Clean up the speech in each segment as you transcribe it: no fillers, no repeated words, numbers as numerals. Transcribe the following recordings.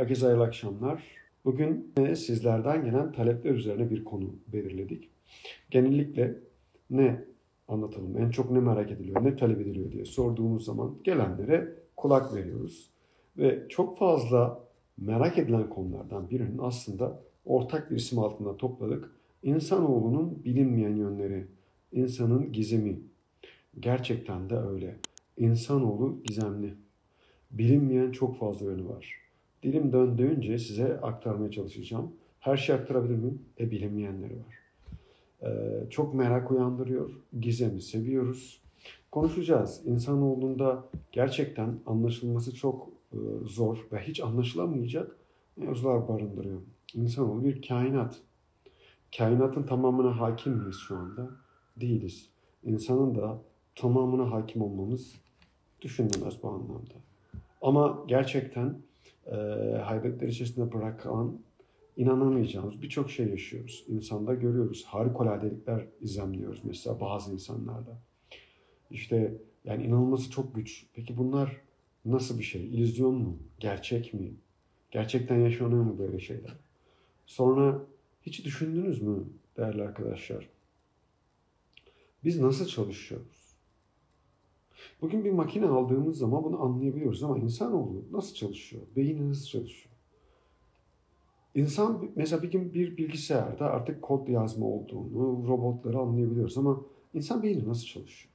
Herkese hayırlı akşamlar. Bugün sizlerden gelen talepler üzerine bir konu belirledik. Genellikle ne anlatalım, en çok ne merak ediliyor, ne talep ediliyor diye sorduğumuz zaman gelenlere kulak veriyoruz. Ve çok fazla merak edilen konulardan birinin aslında ortak bir isim altında topladık. İnsanoğlunun bilinmeyen yönleri, insanın gizemi. Gerçekten de öyle. İnsanoğlu gizemli. Bilinmeyen çok fazla yönü var. Dilim döndüğünce size aktarmaya çalışacağım. Her şeyi aktarabilir miyim? Bilinmeyenleri var. Çok merak uyandırıyor. Gizemi seviyoruz. Konuşacağız. İnsanoğlunda gerçekten anlaşılması çok zor ve hiç anlaşılamayacak mevzular barındırıyor. İnsanoğlu bir kainat. Kainatın tamamına hakim miyiz şu anda? Değiliz. İnsanın da tamamına hakim olmamız düşünülemez bu anlamda. Ama gerçekten hayretler içerisinde bırakan, inanamayacağımız birçok şey yaşıyoruz. İnsanda görüyoruz. Harikuladelikler izlemliyoruz mesela bazı insanlarda. İşte yani inanılması çok güç. Peki bunlar nasıl bir şey? İllüzyon mu? Gerçek mi? Gerçekten yaşanıyor mu böyle şeyler? Sonra hiç düşündünüz mü değerli arkadaşlar? Biz nasıl çalışıyoruz? Bugün bir makine aldığımız zaman bunu anlayabiliyoruz ama insanoğlu nasıl çalışıyor? Beyni nasıl çalışıyor? İnsan mesela bir gün bir bilgisayarda artık kod yazma olduğunu, robotları anlayabiliyoruz ama insan beyni nasıl çalışıyor?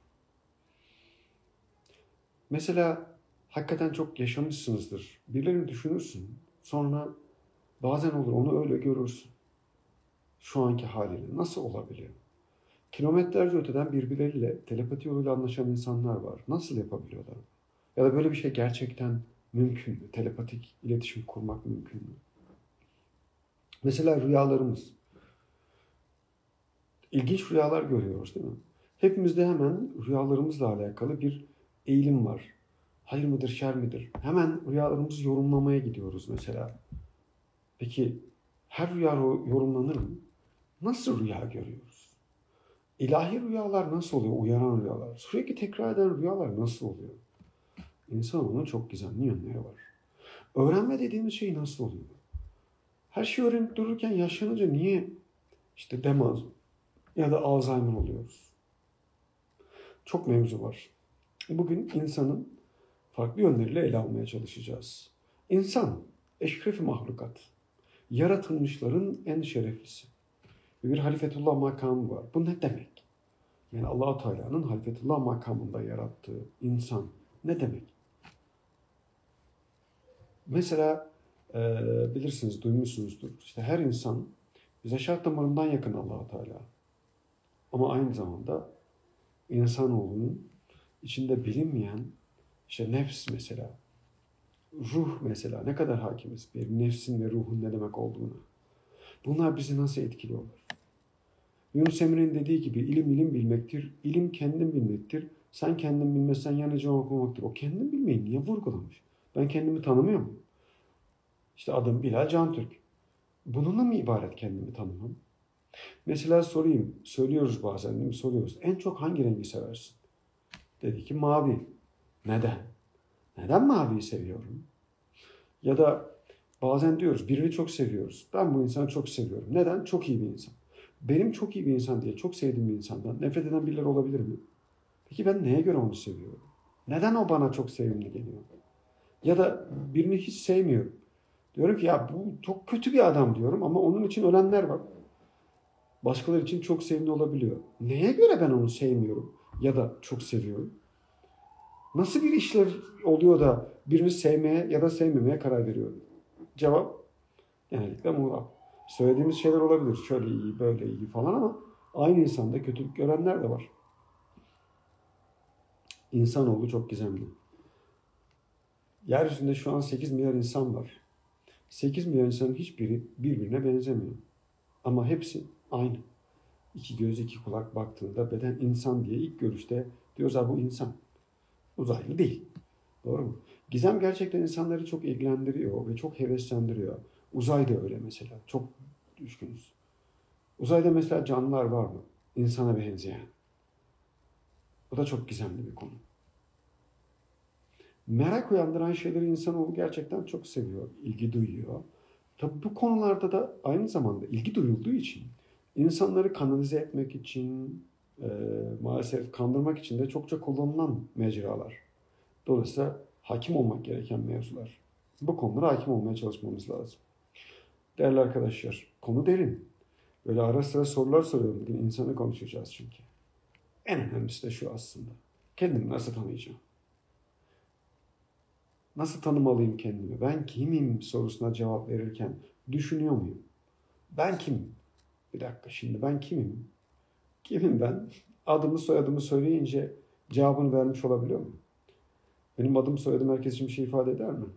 Mesela hakikaten çok yaşamışsınızdır. Birilerini düşünürsün. Sonra bazen olur onu öyle görürsün. Şu anki haliyle nasıl olabiliyor? Kilometlerce öteden birbirleriyle telepati yoluyla anlaşan insanlar var. Nasıl yapabiliyorlar? Ya da böyle bir şey gerçekten mümkün mü? Telepatik iletişim kurmak mümkün mü? Mesela rüyalarımız. İlginç rüyalar görüyoruz değil mi? Hepimizde hemen rüyalarımızla alakalı bir eğilim var. Hayır mıdır, şer midir? Hemen rüyalarımızı yorumlamaya gidiyoruz mesela. Peki her rüya yorumlanır mı? Nasıl rüya görüyoruz? İlahi rüyalar nasıl oluyor? Uyaran rüyalar. Sürekli tekrar eden rüyalar nasıl oluyor? İnsanoğlunun çok gizemli yönleri var. Öğrenme dediğimiz şey nasıl oluyor? Her şeyi öğrenip dururken yaşlanınca niye işte demans ya da Alzheimer oluyoruz? Çok mevzu var. Bugün insanın farklı yönleriyle ele almaya çalışacağız. İnsan, eşref-i mahlukat. Yaratılmışların en şereflisi. Bir halifetullah makamı var. Bu ne demek? Yani Allah-u Teala'nın halifetullah makamında yarattığı insan ne demek? Mesela bilirsiniz, duymuşsunuzdur. İşte her insan bize şarт damarından yakın Allah-u Teala. Ama aynı zamanda insanoğlunun içinde bilinmeyen işte nefs mesela, ruh mesela ne kadar hakimiz bir nefsin ve ruhun ne demek olduğuna. Bunlar bizi nasıl etkiliyorlar? Yunus Emre'nin dediği gibi ilim bilmektir, ilim kendin bilmektir. Sen kendin bilmezsen yanıcı okumaktır. O kendin bilmeyi niye vurgulamış? Ben kendimi tanımıyor muyum? İşte adım Bilal Cantürk. Bununla mı ibaret kendimi tanımam? Mesela sorayım, söylüyoruz bazen değil mi? Soruyoruz. En çok hangi rengi seversin? Dedi ki mavi. Neden? Neden maviyi seviyorum? Ya da bazen diyoruz birini çok seviyoruz. Ben bu insanı çok seviyorum. Neden? Çok iyi bir insan. Benim çok iyi bir insan diye çok sevdiğim bir insandan nefret eden birileri olabilir mi? Peki ben neye göre onu seviyorum? Neden o bana çok sevimli geliyor? Ya da birini hiç sevmiyorum. Diyorum ki ya bu çok kötü bir adam diyorum ama onun için ölenler var. Başkaları için çok sevimli olabiliyor. Neye göre ben onu sevmiyorum ya da çok seviyorum? Nasıl bir işler oluyor da birini sevmeye ya da sevmemeye karar veriyorum? Cevap genellikle muğlak. Söylediğimiz şeyler olabilir. Şöyle iyi, böyle iyi falan ama aynı insanda kötülük görenler de var. İnsanoğlu çok gizemli. Yeryüzünde şu an 8 milyar insan var. 8 milyar insanın hiçbiri birbirine benzemiyor. Ama hepsi aynı. İki göz, iki kulak baktığında beden insan diye ilk görüşte diyoruz ha bu insan. Uzaylı değil. Doğru mu? Gizem gerçekten insanları çok ilgilendiriyor ve çok heveslendiriyor. Uzay da öyle mesela. Çok düşkünüz. Uzayda mesela canlılar var mı? İnsana benzeyen. Bu da çok gizemli bir konu. Merak uyandıran şeyleri insanoğlu gerçekten çok seviyor, ilgi duyuyor. Tabii bu konularda da aynı zamanda ilgi duyulduğu için insanları kanalize etmek için, e, maalesef kandırmak için de çokça kullanılan mecralar. Dolayısıyla hakim olmak gereken mevzular. Bu konulara hakim olmaya çalışmamız lazım. Değerli arkadaşlar, konu derin. Böyle ara sıra sorular soruyorum. Bugün insanı konuşacağız çünkü. En önemlisi de şu aslında. Kendimi nasıl tanıyacağım? Nasıl tanımalıyım kendimi? Ben kimim sorusuna cevap verirken düşünüyor muyum? Ben kimim? Bir dakika şimdi ben kimim? Kimim ben? Adımı soyadımı söyleyince cevabını vermiş olabiliyor muyum? Benim adım soyadım herkes için bir şey ifade eder mi?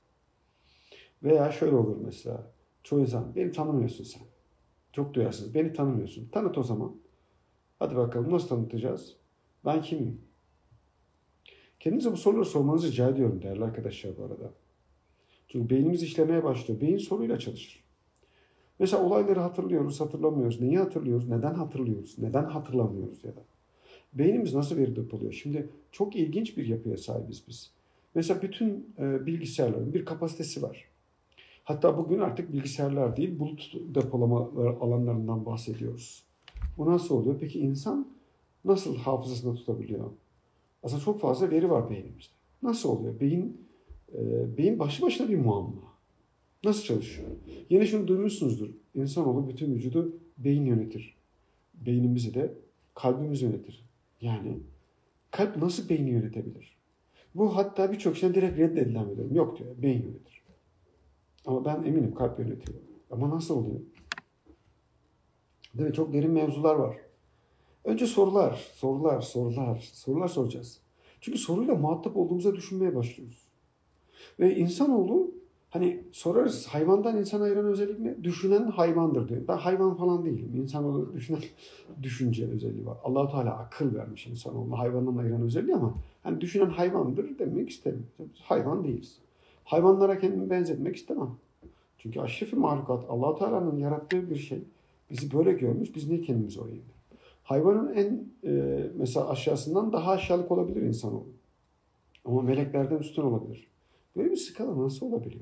Veya şöyle olur mesela. Çoğu insan beni tanımıyorsun sen. Çok duyarsınız. Beni tanımıyorsun. Tanıt o zaman. Hadi bakalım nasıl tanıtacağız? Ben kimim? Kendinize bu soruları sormanızı rica ediyorum değerli arkadaşlar bu arada. Çünkü beynimiz işlemeye başlıyor. Beyin soruyla çalışır. Mesela olayları hatırlıyoruz, hatırlamıyoruz. Neyi hatırlıyoruz? Neden hatırlıyoruz? Neden hatırlamıyoruz ya da? Beynimiz nasıl veri depoluyor? Şimdi çok ilginç bir yapıya sahibiz biz. Mesela bütün bilgisayarların bir kapasitesi var. Hatta bugün artık bilgisayarlar değil, bulut depolama alanlarından bahsediyoruz. Bu nasıl oluyor? Peki insan nasıl hafızasında tutabiliyor? Aslında çok fazla veri var beynimizde. Nasıl oluyor? Beyin başlı başına bir muamma. Nasıl çalışıyor? Yine şunu duymuşsunuzdur. İnsanoğlu bütün vücudu beyin yönetir. Beynimizi de kalbimiz yönetir. Yani kalp nasıl beyni yönetebilir? Bu hatta birçok şeyden direkt reddedilen bir durum. Yok diyor, beyin yönetir. Ama ben eminim kalp yönetiyor. Ama nasıl oluyor? Değil mi? Çok derin mevzular var. Önce sorular soracağız. Çünkü soruyla muhatap olduğumuza düşünmeye başlıyoruz. Ve insanoğlu hani sorarız hayvandan insana ayıran özellik ne? Düşünen hayvandır diyor. Ben hayvan falan değilim. İnsanoğlu düşünen düşünce özelliği var. Allah-u Teala akıl vermiş insanoğluna hayvandan ayıran özelliği ama hani düşünen hayvandır demek istemiyorum. Hayvan değiliz. Hayvanlara kendimi benzetmek istemem. Çünkü aşrefi mahlukat Allah-u Teala'nın yarattığı bir şey. Bizi böyle görmüş. Biz niye kendimizi oraya indirdik? Hayvanın mesela aşağısından daha aşağılık olabilir insanoğlu. Ama meleklerden üstün olabilir. Böyle bir skala nasıl olabiliyor?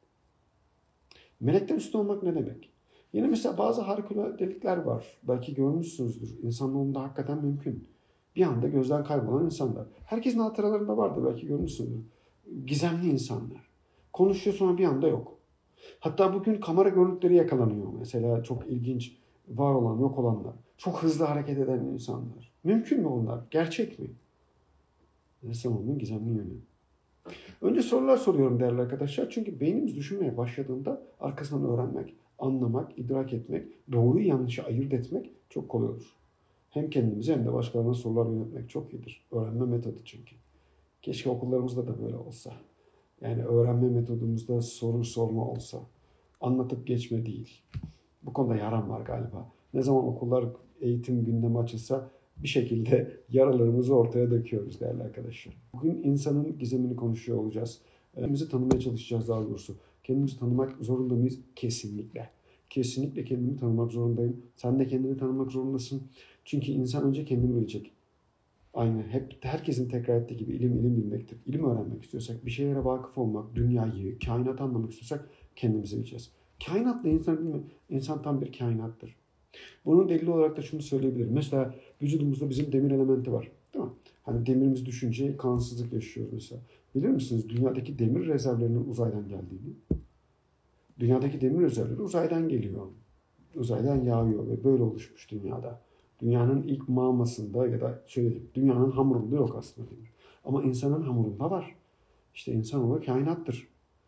Melekten üstün olmak ne demek? Yine mesela bazı harikuladelikler var. Belki görmüşsünüzdür. İnsanoğlunda hakikaten mümkün. Bir anda gözden kaybolan insanlar. Herkesin hatıralarında vardır. Belki görmüşsünüzdür. Gizemli insanlar. Konuşuyor sonra bir anda yok. Hatta bugün kamera görüntüleri yakalanıyor. Mesela çok ilginç var olan, yok olanlar. Çok hızlı hareket eden insanlar. Mümkün mü onlar? Gerçek mi? İnsanoğlunun gizemli yönü. Önce sorular soruyorum değerli arkadaşlar. Çünkü beynimiz düşünmeye başladığında arkasından öğrenmek, anlamak, idrak etmek, doğruyu yanlışı ayırt etmek çok kolay olur. Hem kendimize hem de başkalarına sorular yönetmek çok iyidir. Öğrenme metodu çünkü. Keşke okullarımızda da böyle olsa. Yani öğrenme metodumuzda soru sorma olsa. Anlatıp geçme değil. Bu konuda yaram var galiba. Ne zaman okullar eğitim gündemi açılsa bir şekilde yaralarımızı ortaya döküyoruz değerli arkadaşlar. Bugün insanın gizemini konuşuyor olacağız. Kendimizi tanımaya çalışacağız daha doğrusu. Kendimizi tanımak zorunda mıyız? Kesinlikle. Kesinlikle kendimi tanımak zorundayım. Sen de kendini tanımak zorundasın. Çünkü insan önce kendini bilecek. Aynı hep herkesin tekrar ettiği gibi ilim bilmektir. İlim öğrenmek istiyorsak, bir şeylere vakıf olmak, dünyayı, kainatı anlamak istiyorsak kendimizi bileceğiz. Kainatla insan değil mi? İnsan tam bir kainattır. Bunun delili olarak da şunu söyleyebilirim. Mesela vücudumuzda bizim demir elementi var. Değil mi? Hani demirimiz düşünce kansızlık yaşıyoruz mesela. Bilir misiniz dünyadaki demir rezervlerinin uzaydan geldiğini? Dünyadaki demir rezervleri uzaydan geliyor. Uzaydan yağıyor ve böyle oluşmuş dünyada. Dünyanın ilk mağmasında ya da şöyle diyeyim, dünyanın hamurunda yok aslında demir. Ama insanın hamurunda var. İşte insanoğlu kainattır.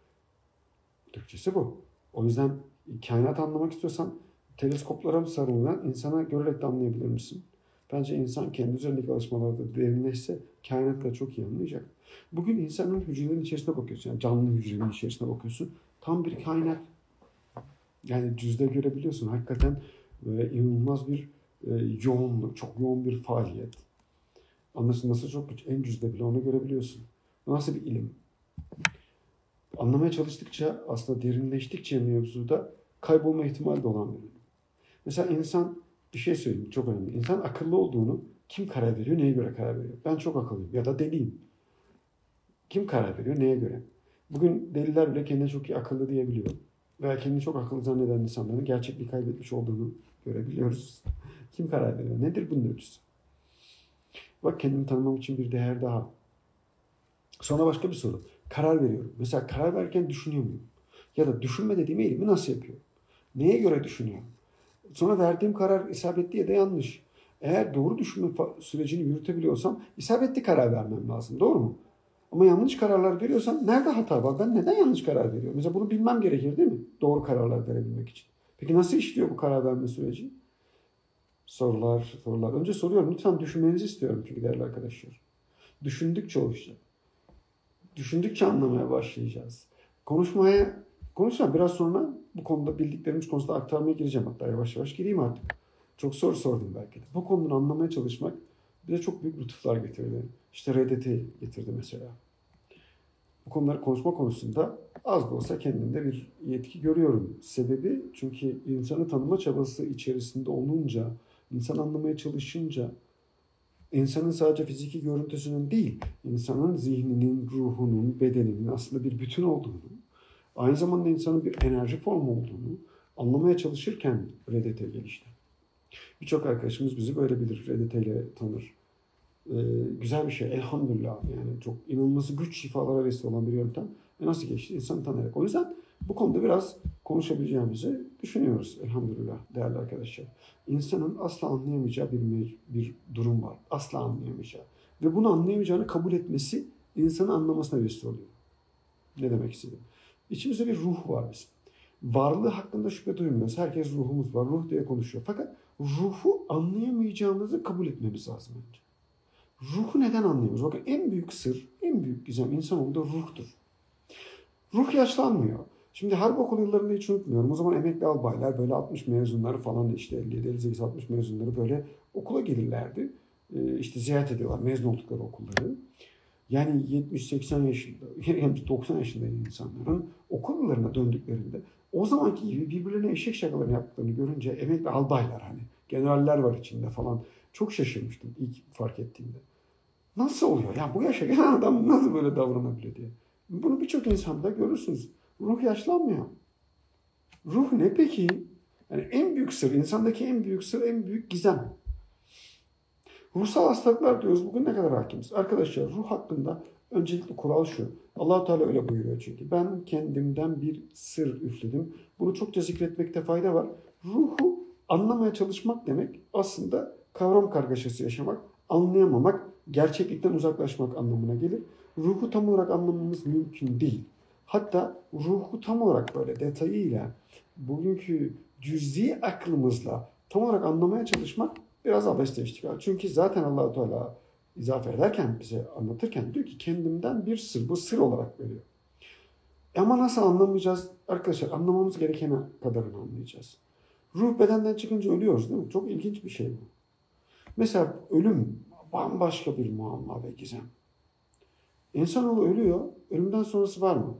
Türkçesi bu. O yüzden kainat anlamak istiyorsan teleskoplara sarılan insana görerek de anlayabilir misin? Bence insan kendi üzerindeki alışmalarda derinleşse kainatı da çok iyi anlayacak. Bugün insanın hücrelerin içerisine bakıyorsun. Yani canlı hücrelerin içerisine bakıyorsun. Tam bir kainat. Yani cüzde görebiliyorsun. Hakikaten inanılmaz bir yoğunluk, çok yoğun bir faaliyet. Anlaşılması çok güç. En cüzde bile onu görebiliyorsun. Nasıl bir ilim? Anlamaya çalıştıkça, aslında derinleştikçe mevzuda kaybolma ihtimali de olan bir ilim. Mesela insan, bir şey söyleyeyim çok önemli. İnsan akıllı olduğunu kim karar veriyor, neye göre karar veriyor? Ben çok akıllıyım ya da deliyim. Kim karar veriyor? Neye göre? Bugün deliler bile kendine çok iyi akıllı diyebiliyor. Veya kendini çok akıllı zanneden insanların gerçekliği kaybetmiş olduğunu görebiliyoruz. Kim karar veriyor? Nedir bunun ölçüsü? Bak, kendimi tanımam için bir değer daha. Sonra başka bir soru. Karar veriyorum. Mesela karar verirken düşünüyor muyum? Ya da düşünme dediğim eylemi nasıl yapıyorum? Neye göre düşünüyorum? Sonra verdiğim karar isabetli ya da yanlış. Eğer doğru düşünme sürecini yürütebiliyorsam isabetli karar vermem lazım. Doğru mu? Ama yanlış kararlar veriyorsam nerede hata var? Ben neden yanlış karar veriyorum? Mesela bunu bilmem gerekir değil mi? Doğru kararlar verebilmek için. Peki nasıl işliyor bu karar verme süreci? Sorular. Önce soruyorum. Lütfen düşünmenizi istiyorum çünkü değerli arkadaşlar. Düşündükçe oluşacak. Düşündükçe anlamaya başlayacağız. Konuşacağım. Biraz sonra bu konuda bildiklerimiz konusunda aktarmaya gireceğim. Hatta yavaş yavaş gireyim artık. Çok soru sordum belki de. Bu konuları anlamaya çalışmak bize çok büyük lütuflar getirdi. İşte RDT getirdi mesela. Bu konuları konuşma konusunda az da olsa kendimde bir yetki görüyorum. Sebebi, çünkü insanı tanıma çabası içerisinde olunca, insan anlamaya çalışınca, insanın sadece fiziki görüntüsünün değil, insanın zihninin, ruhunun, bedeninin aslında bir bütün olduğunu, aynı zamanda insanın bir enerji formu olduğunu anlamaya çalışırken RDT gelişti. Birçok arkadaşımız bizi böyle bilir, RDT ile tanır. Güzel bir şey, elhamdülillah. Yani çok inanılması güç şifalara vesile olan bir yöntem. Nasıl geçti? İnsanı tanıyarak. O yüzden bu konuda biraz konuşabileceğimizi düşünüyoruz, elhamdülillah değerli arkadaşlar. İnsanın asla anlayamayacağı bir durum var. Asla anlayamayacağı. Ve bunu anlayamayacağını kabul etmesi insanı anlamasına vesile oluyor. Ne demek istedim? İçimizde bir ruh var bizim. Varlığı hakkında şüphe duymuyoruz. Herkes ruhumuz var, ruh diye konuşuyor. Fakat ruhu anlayamayacağımızı kabul etmemiz lazım önce. Ruhu neden anlıyoruz? Bakın, en büyük sır, en büyük gizem insanoğlunda ruhtur. Ruh yaşlanmıyor. Şimdi harp okulu yıllarında hiç unutmuyorum. O zaman emekli albaylar böyle 60 mezunları falan, işte 57, 58, 60 mezunları böyle okula gelirlerdi. İşte ziyaret ediyorlar mezun oldukları okulları. Yani 70-80 yaşında, yani 90 yaşında insanların okul yıllarına döndüklerinde o zamanki gibi birbirlerine eşek şakalarını yaptıklarını görünce, emekli albaylar, hani generaller var içinde falan, çok şaşırmıştım ilk fark ettiğimde. Nasıl oluyor? Ya bu yaşa gelen adam nasıl böyle davranabiliyor diye. Bunu birçok insanda görürsünüz. Ruh yaşlanmıyor. Ruh ne peki? Yani en büyük sır, insandaki en büyük sır, en büyük gizem. Ruhsal hastalıklar diyoruz. Bugün ne kadar hakimiz? Arkadaşlar, ruh hakkında öncelikli kural şu. Allah-u Teala öyle buyuruyor çünkü. Ben kendimden bir sır üfledim. Bunu çokça zikretmekte fayda var. Ruhu anlamaya çalışmak demek aslında kavram kargaşası yaşamak, anlayamamak, gerçeklikten uzaklaşmak anlamına gelir. Ruhu tam olarak anlamamız mümkün değil. Hatta ruhu tam olarak böyle detayıyla, bugünkü cüz'i aklımızla tam olarak anlamaya çalışmak biraz abeste iştigal. Çünkü zaten Allah-u Teala izafe ederken, bize anlatırken diyor ki kendimden bir sır, bu sır olarak veriyor. Ama nasıl anlamayacağız? Arkadaşlar, anlamamız gerekene kadarını anlayacağız. Ruh bedenden çıkınca ölüyoruz değil mi? Çok ilginç bir şey bu. Mesela ölüm bambaşka bir muamma ve gizem. İnsanoğlu ölüyor, ölümden sonrası var mı?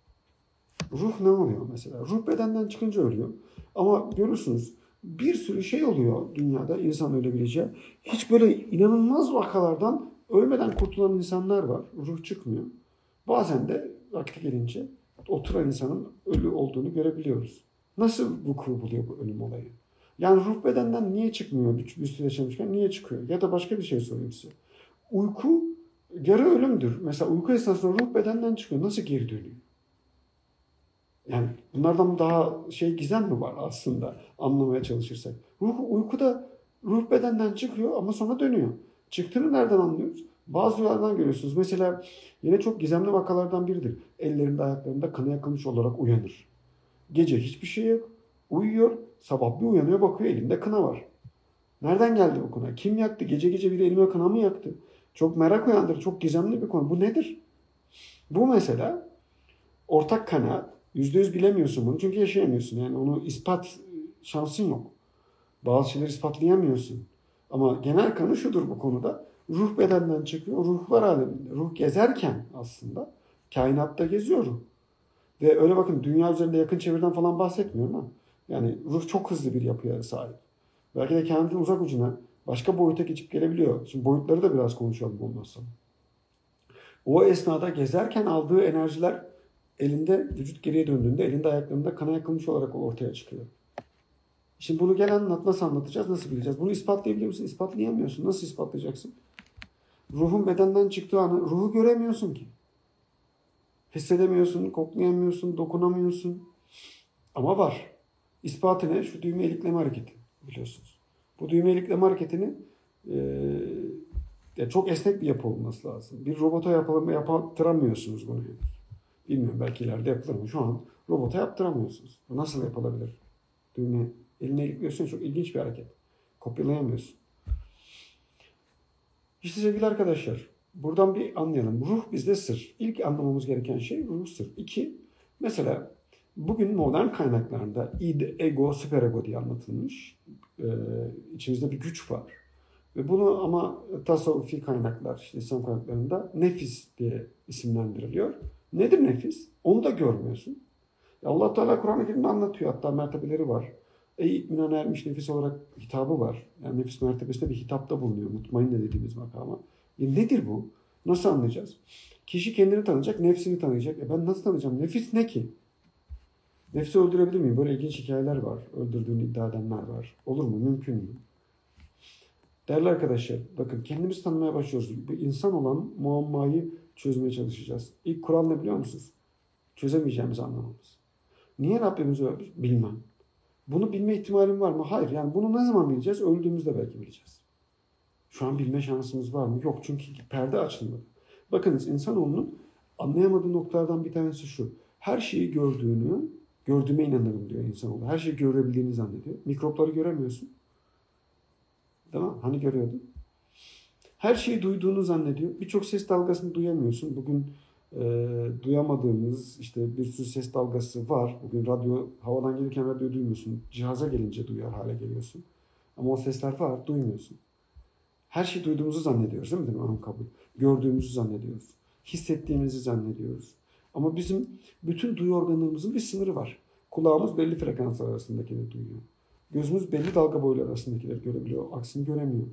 Ruh ne oluyor mesela? Ruh bedenden çıkınca ölüyor. Ama görürsünüz bir sürü şey oluyor dünyada insan ölebileceği. Hiç böyle inanılmaz vakalardan ölmeden kurtulan insanlar var. Ruh çıkmıyor. Bazen de vakti gelince oturan insanın ölü olduğunu görebiliyoruz. Nasıl vuku buluyor bu ölüm olayı? Yani ruh bedenden niye çıkmıyor bir süre yaşamışken, niye çıkıyor? Ya da başka bir şey sorayım size. Uyku yarı ölümdür. Mesela uyku esnasında ruh bedenden çıkıyor. Nasıl geri dönüyor? Yani bunlardan daha gizem mi var aslında anlamaya çalışırsak? Uykuda ruh bedenden çıkıyor ama sonra dönüyor. Çıktığını nereden anlıyoruz? Bazı rüyalardan görüyorsunuz. Mesela yine çok gizemli vakalardan biridir. Ellerinde ayaklarında kanı yakılmış olarak uyanır. Gece hiçbir şey yok. Uyuyor. Sabah bir uyanıyor, bakıyor elinde kına var. Nereden geldi bu kına? Kim yaktı? Gece gece biri elime kına mı yaktı? Çok merak uyandırır. Çok gizemli bir konu. Bu nedir? Bu mesela ortak kanaat. %100 bilemiyorsun bunu çünkü yaşayamıyorsun. Yani onu ispat şansın yok. Bazı şeyleri ispatlayamıyorsun. Ama genel kanı şudur bu konuda. Ruh bedenden çıkıyor. Ruhlar aleminde. Ruh gezerken aslında kainatta geziyor ruh. Ve öyle bakın, dünya üzerinde yakın çevreden falan bahsetmiyorum ama yani ruh çok hızlı bir yapıya sahip. Belki de kainatın uzak ucuna başka boyuta geçip gelebiliyor. Şimdi boyutları da biraz konuşalım olmazsa. O esnada gezerken aldığı enerjiler elinde, vücut geriye döndüğünde elinde ayaklarında kana yakılmış olarak ortaya çıkıyor. Şimdi bunu gel anlat. Nasıl anlatacağız? Nasıl bileceğiz? Bunu ispatlayabiliyor musun? İspatlayamıyorsun. Nasıl ispatlayacaksın? Ruhun bedenden çıktığı anı ruhu göremiyorsun ki. Hissedemiyorsun, koklayamıyorsun, dokunamıyorsun. Ama var. İspatı ne? Şu düğme ilikleme hareketi biliyorsunuz. Bu düğme ilikleme hareketini çok esnek bir yapı olması lazım. Bir robota yaptıramıyorsunuz bunu. Bilmiyorum, belki ileride yapılır mı? Şu an robota yaptıramıyorsunuz. Bu nasıl yapılabilir? Düğme eline ilikliyorsun, çok ilginç bir hareket. Kopyalayamıyorsun. İşte sevgili arkadaşlar, buradan bir anlayalım. Ruh bizde sır. İlk anlamamız gereken şey ruh sır. 2. Mesela bugün modern kaynaklarda id, ego, süperego diye anlatılmış. İçimizde bir güç var. Ve bunu ama tasavvufi kaynaklar, işte İslam kaynaklarında nefis diye isimlendiriliyor. Nedir nefis? Onu da görmüyorsun. Allah Teala Kur'an-ı Kerim'de anlatıyor. Hatta mertebeleri var. Ey itminan ermiş nefis olarak hitabı var. Yani nefis mertebesinde bir hitapta bulunuyor. Mutmainne dediğimiz makama. Nedir bu? Nasıl anlayacağız? Kişi kendini tanıyacak, nefsini tanıyacak. Ben nasıl tanıyacağım? Nefis ne ki? Nefsi öldürebilir miyim? Böyle ilginç hikayeler var. Öldürdüğünü iddia edenler var. Olur mu? Mümkün mü? Değerli arkadaşlar, bakın kendimizi tanımaya başlıyoruz. Bu insan olan muammayı çözmeye çalışacağız. İlk kural ne biliyor musunuz? Çözemeyeceğimizi anlamamız. Niye Rabbimizi övdük? Bilmem. Bunu bilme ihtimalim var mı? Hayır. Yani bunu ne zaman bileceğiz? Öldüğümüzde belki bileceğiz. Şu an bilme şansımız var mı? Yok. Çünkü perde açılmadı. Bakınız, insanoğlunun anlayamadığı noktalardan bir tanesi şu. Her şeyi gördüğüme inanırım diyor insanoğlu. Her şeyi görebildiğini zannediyor. Mikropları göremiyorsun. Değil mi? Hani görüyordun? Her şeyi duyduğunu zannediyor. Birçok ses dalgasını duyamıyorsun. Bugün duyamadığımız işte bir sürü ses dalgası var. Bugün radyo, havadan gelirken radyo duymuyorsun. Cihaza gelince duyar hale geliyorsun. Ama o sesler var, duymuyorsun. Her şeyi duyduğumuzu zannediyoruz, değil mi? Ön kabul. Gördüğümüzü zannediyoruz. Hissettiğimizi zannediyoruz. Ama bizim bütün duyu organlarımızın bir sınırı var. Kulağımız belli frekanslar arasındakileri duyuyor. Gözümüz belli dalga boyları arasındakileri görebiliyor. Aksini göremiyor.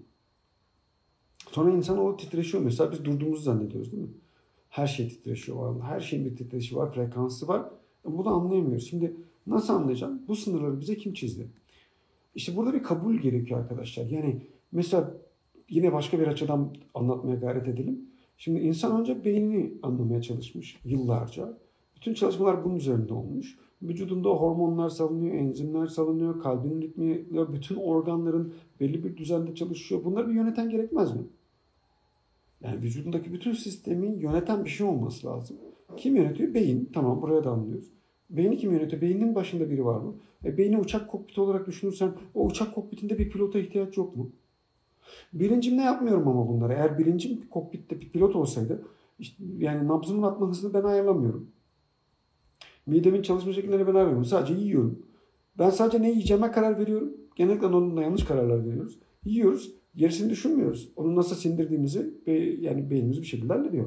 Sonra insanoğlu titreşiyor. Mesela biz durduğumuzu zannediyoruz, değil mi? Her şey titreşiyor var. Her şeyin bir titreşi var, frekansı var. Bunu anlayamıyoruz. Şimdi nasıl anlayacağım? Bu sınırları bize kim çizdi? İşte burada bir kabul gerekiyor arkadaşlar. Yani mesela yine başka bir açıdan anlatmaya gayret edelim. Şimdi insan önce beynini anlamaya çalışmış yıllarca. Bütün çalışmalar bunun üzerinde olmuş. Vücudunda hormonlar salınıyor, enzimler salınıyor, kalbin ritmi, bütün organların belli bir düzende çalışıyor. Bunları bir yöneten gerekmez mi? Yani vücudundaki bütün sistemi yöneten bir şey olması lazım. Kim yönetiyor? Beyin. Tamam, buraya da anlıyoruz. Beyni kim yönetiyor? Beynin başında biri var mı? Beyni uçak kokpiti olarak düşünürsen o uçak kokpitinde bir pilota ihtiyaç yok mu? Bilincim ne yapmıyorum ama bunları. Eğer bilincim kokpitte bir pilot olsaydı işte yani nabzımın atma hızını ben ayarlamıyorum. Midemin çalışma şekillerini ben ayarlamıyorum. Sadece yiyorum. Ben sadece ne yiyeceğime karar veriyorum. Genellikle onunla yanlış kararlar veriyoruz. Yiyoruz. Gerisini düşünmüyoruz. Onu nasıl sindirdiğimizi yani beynimiz bir şekilde hallediyor.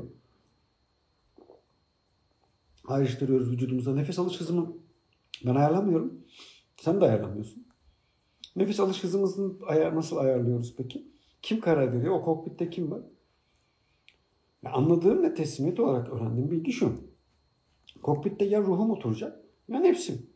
Ayrıştırıyoruz vücudumuzda. Nefes alış hızımı ben ayarlamıyorum. Sen de ayarlamıyorsun. Nefes alış hızımızı nasıl ayarlıyoruz peki? Kim karar veriyor? O kokpitte kim var? Anladığım ve teslimiyet olarak öğrendiğim bilgi şu. Kokpitte ya ruhum oturacak ya nefsim.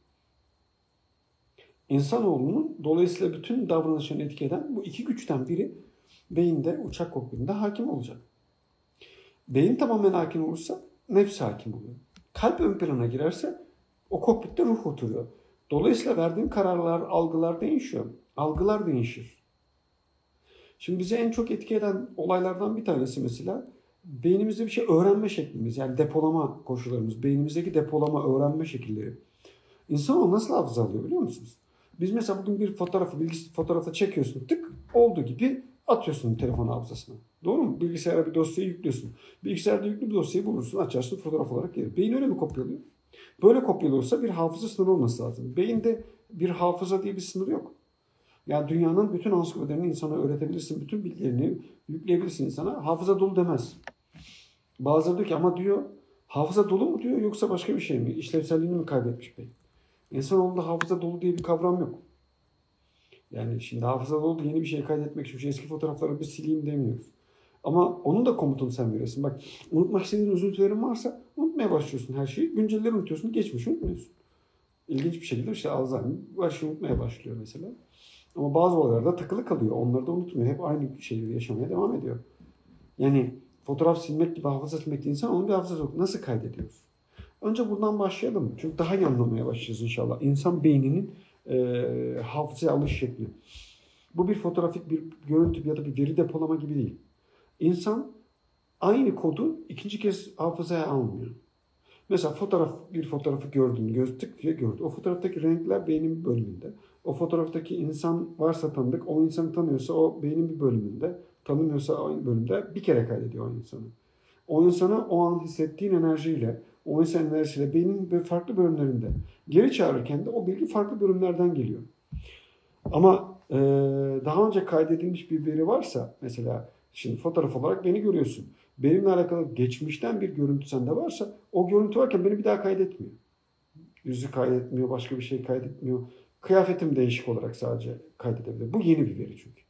İnsanoğlunun dolayısıyla bütün davranışını etki eden bu iki güçten biri beyinde, uçak kokpitinde hakim olacak. Beyin tamamen hakim olursa nefs hakim oluyor. Kalp ön plana girerse o kokpitte ruh oturuyor. Dolayısıyla verdiğin kararlar, algılar değişiyor. Algılar değişir. Şimdi bizi en çok etki eden olaylardan bir tanesi mesela beynimizde bir şey öğrenme şeklimiz. Yani depolama koşullarımız. Beynimizdeki depolama, öğrenme şekilleri. İnsanoğlu nasıl hafıza alıyor biliyor musunuz? Biz mesela bugün bir fotoğrafı çekiyorsun, tık olduğu gibi atıyorsun telefon hafızasına. Doğru mu? Bilgisayara bir dosyayı yüklüyorsun. Bilgisayarda yüklü bir dosyayı bulursun, açarsın, fotoğraf olarak gelir. Beyin öyle mi kopyalıyor? Böyle kopyalıyorsa bir hafıza sınırı olması lazım. Beyinde bir hafıza diye bir sınır yok. Yani dünyanın bütün ansiklopedilerini insana öğretebilirsin, bütün bilgilerini yükleyebilirsin insana. Hafıza dolu demez. Bazıları diyor ki ama diyor hafıza dolu mu diyor yoksa başka bir şey mi? İşlevselliğini mi kaybetmiş beyin? İnsanoğlunda hafıza dolu diye bir kavram yok. Yani şimdi hafıza dolu yeni bir şey kaydetmek için şu eski fotoğrafları bir sileyim demiyoruz. Ama onun da komutunu sen veriyorsun. Bak, unutmak istediğin üzüntülerin varsa unutmaya başlıyorsun her şeyi. Güncelleri unutuyorsun, geçmişi unutmuyorsun. İlginç bir şekilde işte Alzheimer her şeyi unutmaya başlıyor mesela. Ama bazı olaylarda takılı kalıyor. Onları da unutmuyor. Hep aynı şeyleri yaşamaya devam ediyor. Yani fotoğraf silmek gibi, hafıza silmek gibi insan onun bir hafızası yok. Nasıl kaydediyoruz? Önce buradan başlayalım. Çünkü daha iyi anlamaya başlayacağız inşallah. İnsan beyninin hafızaya alış şekli. Bu bir fotoğrafik bir görüntü ya da bir veri depolama gibi değil. İnsan aynı kodu ikinci kez hafızaya almıyor. Mesela bir fotoğrafı gördün, göz tık diye gördü. O fotoğraftaki renkler beynin bir bölümünde. O fotoğraftaki insan varsa tanıdık, o insanı tanıyorsa o beynin bir bölümünde. Tanımıyorsa aynı bölümde bir kere kaydediyor o insanı. O insana o an hissettiğin enerjiyle, o insan enerjisiyle beynin farklı bölümlerinde geri çağırırken de o bilgi farklı bölümlerden geliyor. Ama daha önce kaydedilmiş bir veri varsa, mesela şimdi fotoğraf olarak beni görüyorsun. Benimle alakalı geçmişten bir görüntü sende varsa o görüntü varken beni bir daha kaydetmiyor. Yüzü kaydetmiyor, başka bir şey kaydetmiyor. Kıyafetim değişik olarak sadece kaydedebilir. Bu yeni bir veri çünkü.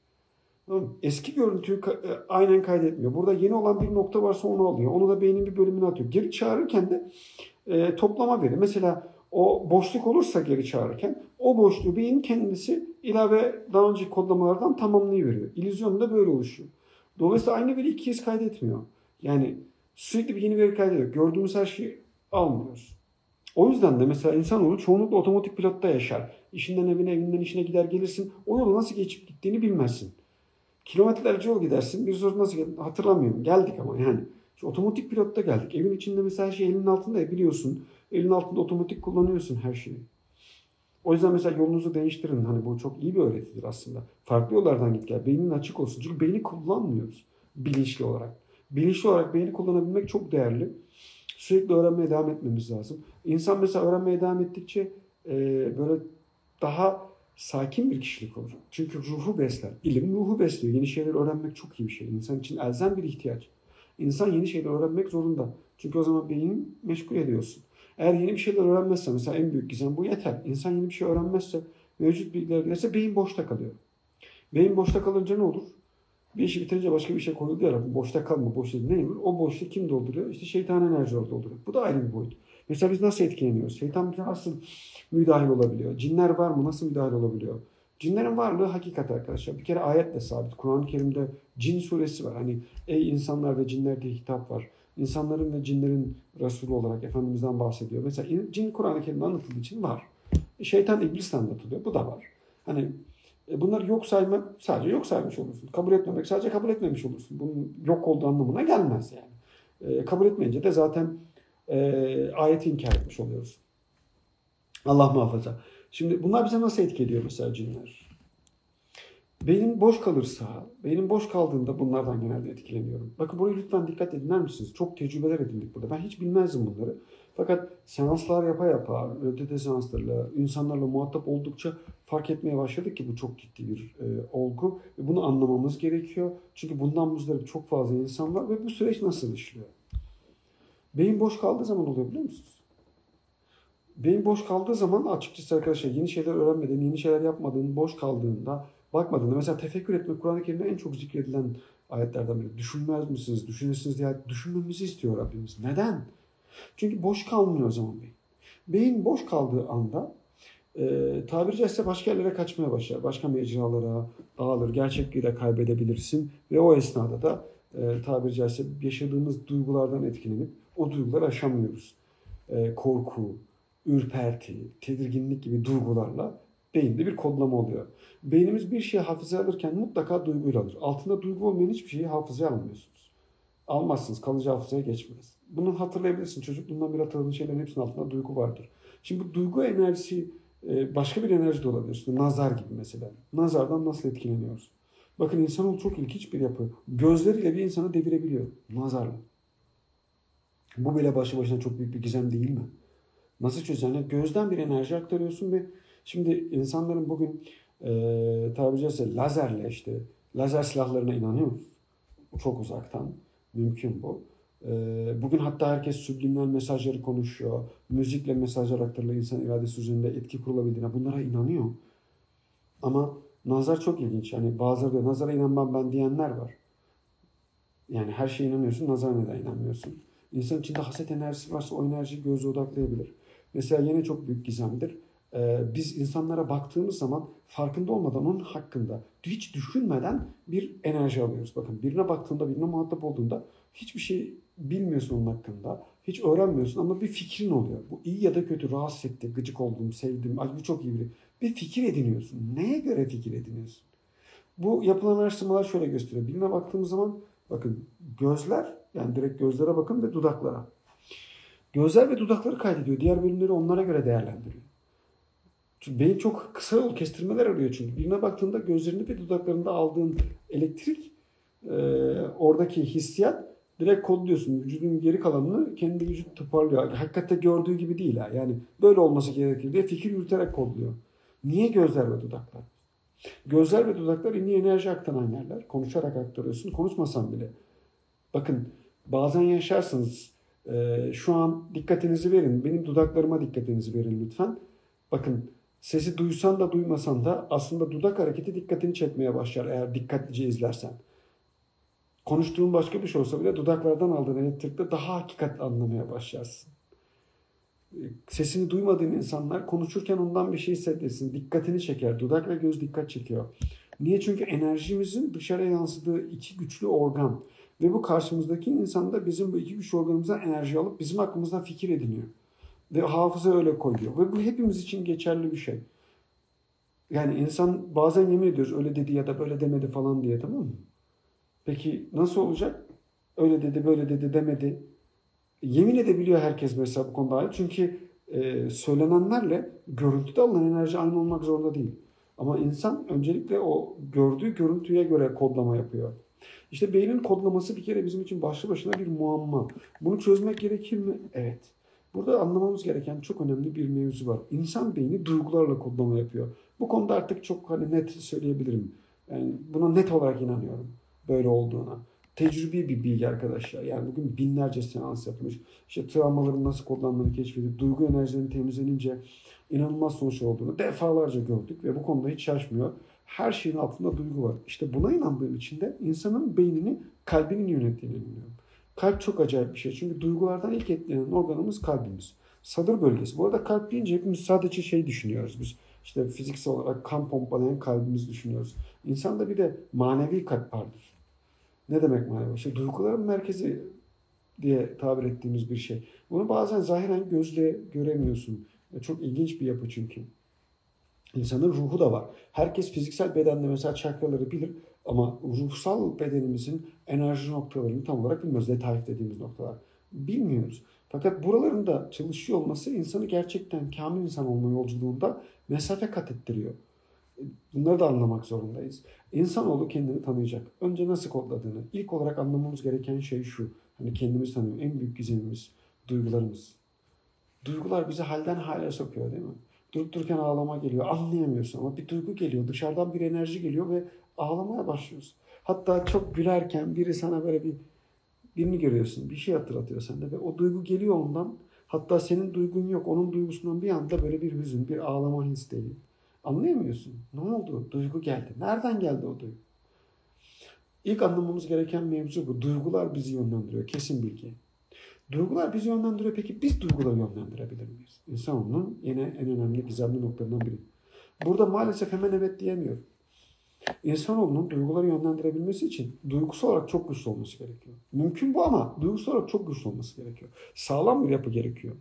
Eski görüntüyü aynen kaydetmiyor. Burada yeni olan bir nokta varsa onu alıyor. Onu da beynin bir bölümüne atıyor. Geri çağırırken de toplama veri. Mesela o boşluk olursa geri çağırırken o boşluğu beyin kendisi ilave daha önceki kodlamalardan tamamlayıveriyor. İllüzyon da böyle oluşuyor. Dolayısıyla aynı veri iki kez kaydetmiyor. Yani sürekli bir yeni veri kaydediyor. Gördüğümüz her şeyi almıyoruz. O yüzden de mesela insanoğlu çoğunlukla otomatik pilotta yaşar. İşinden evine, evinden işine gider gelirsin. O yolu nasıl geçip gittiğini bilmezsin. Kilometrelerce yol gidersin. Bir soru nasıl geldin hatırlamıyorum. Geldik ama yani. Şu otomatik pilotta geldik. Evin içinde mesela her şey elinin altında biliyorsun. Elin altında otomatik kullanıyorsun her şeyi. O yüzden mesela yolunuzu değiştirin. Hani bu çok iyi bir öğretidir aslında. Farklı yollardan git gel. Beynin açık olsun. Çünkü beyni kullanmıyoruz bilinçli olarak. Bilinçli olarak beyni kullanabilmek çok değerli. Sürekli öğrenmeye devam etmemiz lazım. İnsan mesela öğrenmeye devam ettikçe böyle daha sakin bir kişilik olur. Çünkü ruhu besler. İlim ruhu besliyor. Yeni şeyler öğrenmek çok iyi bir şey. İnsan için elzem bir ihtiyaç. İnsan yeni şeyler öğrenmek zorunda. Çünkü o zaman beynini meşgul ediyorsun. Eğer yeni bir şeyler öğrenmezse, mesela en büyük gizem bu, yeter. İnsan yeni bir şey öğrenmezse, mevcut bilgiler bilirse beyin boşta kalıyor. Beyin boşta kalınca ne olur? Bir işi bitirince başka bir şey koyuldu ya, boşta kalma, boşta ne olur? O boşluğu kim dolduruyor? İşte şeytan enerjileri dolduruyor. Bu da ayrı bir boyut. Mesela biz nasıl etkileniyoruz? Şeytan bize nasıl müdahil olabiliyor? Cinler var mı? Nasıl müdahil olabiliyor? Cinlerin varlığı hakikat arkadaşlar. Bir kere ayetle sabit. Kur'an-ı Kerim'de Cin suresi var. Hani ey insanlar ve cinler diye hitap var. İnsanların ve cinlerin Resulü olarak Efendimiz'den bahsediyor. Mesela cin Kur'an-ı Kerim'de anlatıldığı için var. Şeytan iblisle anlatılıyor. Bu da var. Hani bunları yok saymak, sadece yok saymış olursun. Kabul etmemek, sadece kabul etmemiş olursun. Bunun yok olduğu anlamına gelmez yani. Kabul etmeyince de zaten ayeti inkar etmiş oluyoruz. Allah muhafaza. Şimdi bunlar bize nasıl etki ediyor mesela cinler? Beynim boş kalırsa, beynim boş kaldığında bunlardan genelde etkileniyorum. Bakın buraya lütfen dikkat dinler misiniz? Çok tecrübeler edindik burada. Ben hiç bilmezdim bunları. Fakat seanslar yapa yapa, ÖTT seanslarıyla, insanlarla muhatap oldukça fark etmeye başladık ki bu çok ciddi bir olgu. Ve bunu anlamamız gerekiyor. Çünkü bundan muzdarip çok fazla insan var ve bu süreç nasıl işliyor? Beyin boş kaldığı zaman oluyor biliyor musunuz? Beyin boş kaldığı zaman açıkçası arkadaşlar yeni şeyler öğrenmeden, yeni şeyler yapmadığın, boş kaldığında, bakmadığında, mesela tefekkür etmek Kur'an-ı Kerim'de en çok zikredilen ayetlerden biri. Düşünmez misiniz, düşünürsünüz diye düşünmemizi istiyor Rabbimiz. Neden? Çünkü boş kalmıyor o zaman beyin. Beyin boş kaldığı anda tabiri caizse başka yerlere kaçmaya başlar. Başka mecralara dağılır, gerçekliği de kaybedebilirsin ve o esnada da tabiri caizse yaşadığımız duygulardan etkilenip o duyguları aşamıyoruz. Korku, ürperti, tedirginlik gibi duygularla beyinde bir kodlama oluyor. Beynimiz bir şeyi hafızaya alırken mutlaka duyguyla alır. Altında duygu olmayan hiçbir şeyi hafızaya almıyorsunuz. Almazsınız, kalıcı hafızaya geçmez. Bunu hatırlayabilirsin. Çocukluğundan beri hatırladığın şeylerin hepsinin altında duygu vardır. Şimdi bu duygu enerjisi başka bir enerji de olabilir. İşte nazar gibi mesela. Nazardan nasıl etkileniyoruz? Bakın insanoğlu çok ilginç bir yapı. Gözleriyle bir insanı devirebiliyor. Nazarla. Bu bile başlı başına çok büyük bir gizem değil mi? Nasıl çözeceğini gözden bir enerji aktarıyorsun ve şimdi insanların bugün tabiri caizse lazerle işte lazer silahlarına inanıyoruz. Çok uzaktan. Mümkün bu. Bugün hatta herkes subliminal mesajları konuşuyor. Müzikle mesajlar aktarılıyor. İnsan iradesi üzerinde etki kurulabildiğine bunlara inanıyor. Ama nazar çok ilginç. Yani bazıları da nazara inanmam ben diyenler var. Yani her şeye inanıyorsun, nazar neden inanmıyorsun? İnsan içinde haset enerjisi varsa o enerjiyi gözle odaklayabilir. Mesela yine çok büyük gizemdir. Biz insanlara baktığımız zaman farkında olmadan onun hakkında hiç düşünmeden bir enerji alıyoruz. Bakın birine baktığında, birine muhatap olduğunda hiçbir şey bilmiyorsun onun hakkında. Hiç öğrenmiyorsun ama bir fikrin oluyor. Bu iyi ya da kötü, rahatsız etti, gıcık oldum, sevdim, ay bu çok iyi biri. Bir fikir ediniyorsun. Neye göre fikir ediniyorsun? Bu yapılan araştırmalar şöyle gösteriyor. Birine baktığımız zaman bakın gözler, yani direkt gözlere bakın ve dudaklara. Gözler ve dudakları kaydediyor. Diğer bölümleri onlara göre değerlendiriyor. Çünkü beyin çok kısa yol kestirmeler arıyor çünkü. Birine baktığında gözlerinde ve dudaklarında aldığın elektrik, oradaki hissiyat direkt kodluyorsun. Vücudun geri kalanını kendi vücut toparlıyor. Hakikaten gördüğü gibi değil ha. Yani böyle olması gerekir diye fikir yürüterek kodluyor. Niye gözler ve dudaklar? Gözler ve dudaklar en iyi enerji aktaran yerler. Konuşarak aktarıyorsun, konuşmasan bile. Bakın bazen yaşarsınız. Şu an dikkatinizi verin. Benim dudaklarıma dikkatinizi verin lütfen. Bakın sesi duysan da duymasan da aslında dudak hareketi dikkatini çekmeye başlar eğer dikkatlice izlersen. Konuştuğun başka bir şey olsa bile dudaklardan aldığın elektrikle daha hakikatli anlamaya başlarsın. Sesini duymadığın insanlar konuşurken ondan bir şey hissetsin. Dikkatini çeker. Dudak ve göz dikkat çekiyor. Niye? Çünkü enerjimizin dışarıya yansıdığı iki güçlü organ. Ve bu karşımızdaki insan da bizim bu iki güçlü organımızdan enerji alıp bizim aklımızdan fikir ediniyor. Ve hafıza öyle koyuyor. Ve bu hepimiz için geçerli bir şey. Yani insan bazen yemin ediyoruz öyle dedi ya da böyle demedi falan diye, tamam mı? Peki nasıl olacak? Öyle dedi, böyle dedi, demedi. Yemin edebiliyor herkes mesela bu konuda. Çünkü söylenenlerle görüntüde alınan enerji aynı olmak zorunda değil. Ama insan öncelikle o gördüğü görüntüye göre kodlama yapıyor. İşte beynin kodlaması bir kere bizim için başlı başına bir muamma. Bunu çözmek gerekir mi? Evet. Burada anlamamız gereken çok önemli bir mevzu var. İnsan beyni duygularla kodlama yapıyor. Bu konuda artık çok hani net söyleyebilirim. Yani buna net olarak inanıyorum böyle olduğuna. Tecrübi bir bilgi arkadaşlar. Yani bugün binlerce seans yapmış. İşte travmaların nasıl kodlandığını keşfedip duygu enerjilerinin temizlenince inanılmaz sonuç olduğunu defalarca gördük ve bu konuda hiç şaşmıyor. Her şeyin altında duygu var. İşte buna inandığım için de insanın beynini kalbinin yönettiğine inanıyorum. Kalp çok acayip bir şey. Çünkü duygulardan ilk etkilenen organımız kalbimiz. Sadır bölgesi. Bu arada kalp deyince hepimiz sadece şey düşünüyoruz biz. İşte fiziksel olarak kan pompalayan kalbimizi düşünüyoruz. İnsanda bir de manevi kalp vardır. Ne demek manevi? İşte duyguların merkezi diye tabir ettiğimiz bir şey. Bunu bazen zahiren gözle göremiyorsun. Çok ilginç bir yapı çünkü. İnsanın ruhu da var. Herkes fiziksel bedenle mesela çakraları bilir ama ruhsal bedenimizin enerji noktalarını tam olarak bilmiyoruz. Detay dediğimiz noktalar. Bilmiyoruz. Fakat buraların da çalışıyor olması insanı gerçekten kamil insan olma yolculuğunda mesafe kat ettiriyor. Bunları da anlamak zorundayız. İnsanoğlu kendini tanıyacak. Önce nasıl kodladığını. İlk olarak anlamamız gereken şey şu. Hani kendimizi tanıyor. En büyük gizemimiz duygularımız. Duygular bizi halden hale sokuyor değil mi? Durup dururken ağlama geliyor. Anlayamıyorsun ama bir duygu geliyor. Dışarıdan bir enerji geliyor ve ağlamaya başlıyorsun. Hatta çok gülerken biri sana böyle birini görüyorsun. Bir şey hatırlatıyor sende ve o duygu geliyor ondan. Hatta senin duygun yok. Onun duygusundan bir anda böyle bir hüzün, bir ağlama isteği. Anlayamıyorsun. Ne oldu? Duygu geldi. Nereden geldi o duygu? İlk anlamamız gereken mevzu bu. Duygular bizi yönlendiriyor. Kesin bilgi. Duygular bizi yönlendiriyor. Peki biz duyguları yönlendirebilir miyiz? İnsanoğlunun yine en önemli gizemli noktalarından biri. Burada maalesef hemen evet diyemiyorum. İnsanoğlunun duyguları yönlendirebilmesi için duygusal olarak çok güçlü olması gerekiyor. Mümkün bu ama duygusal olarak çok güçlü olması gerekiyor. Sağlam bir yapı gerekiyor.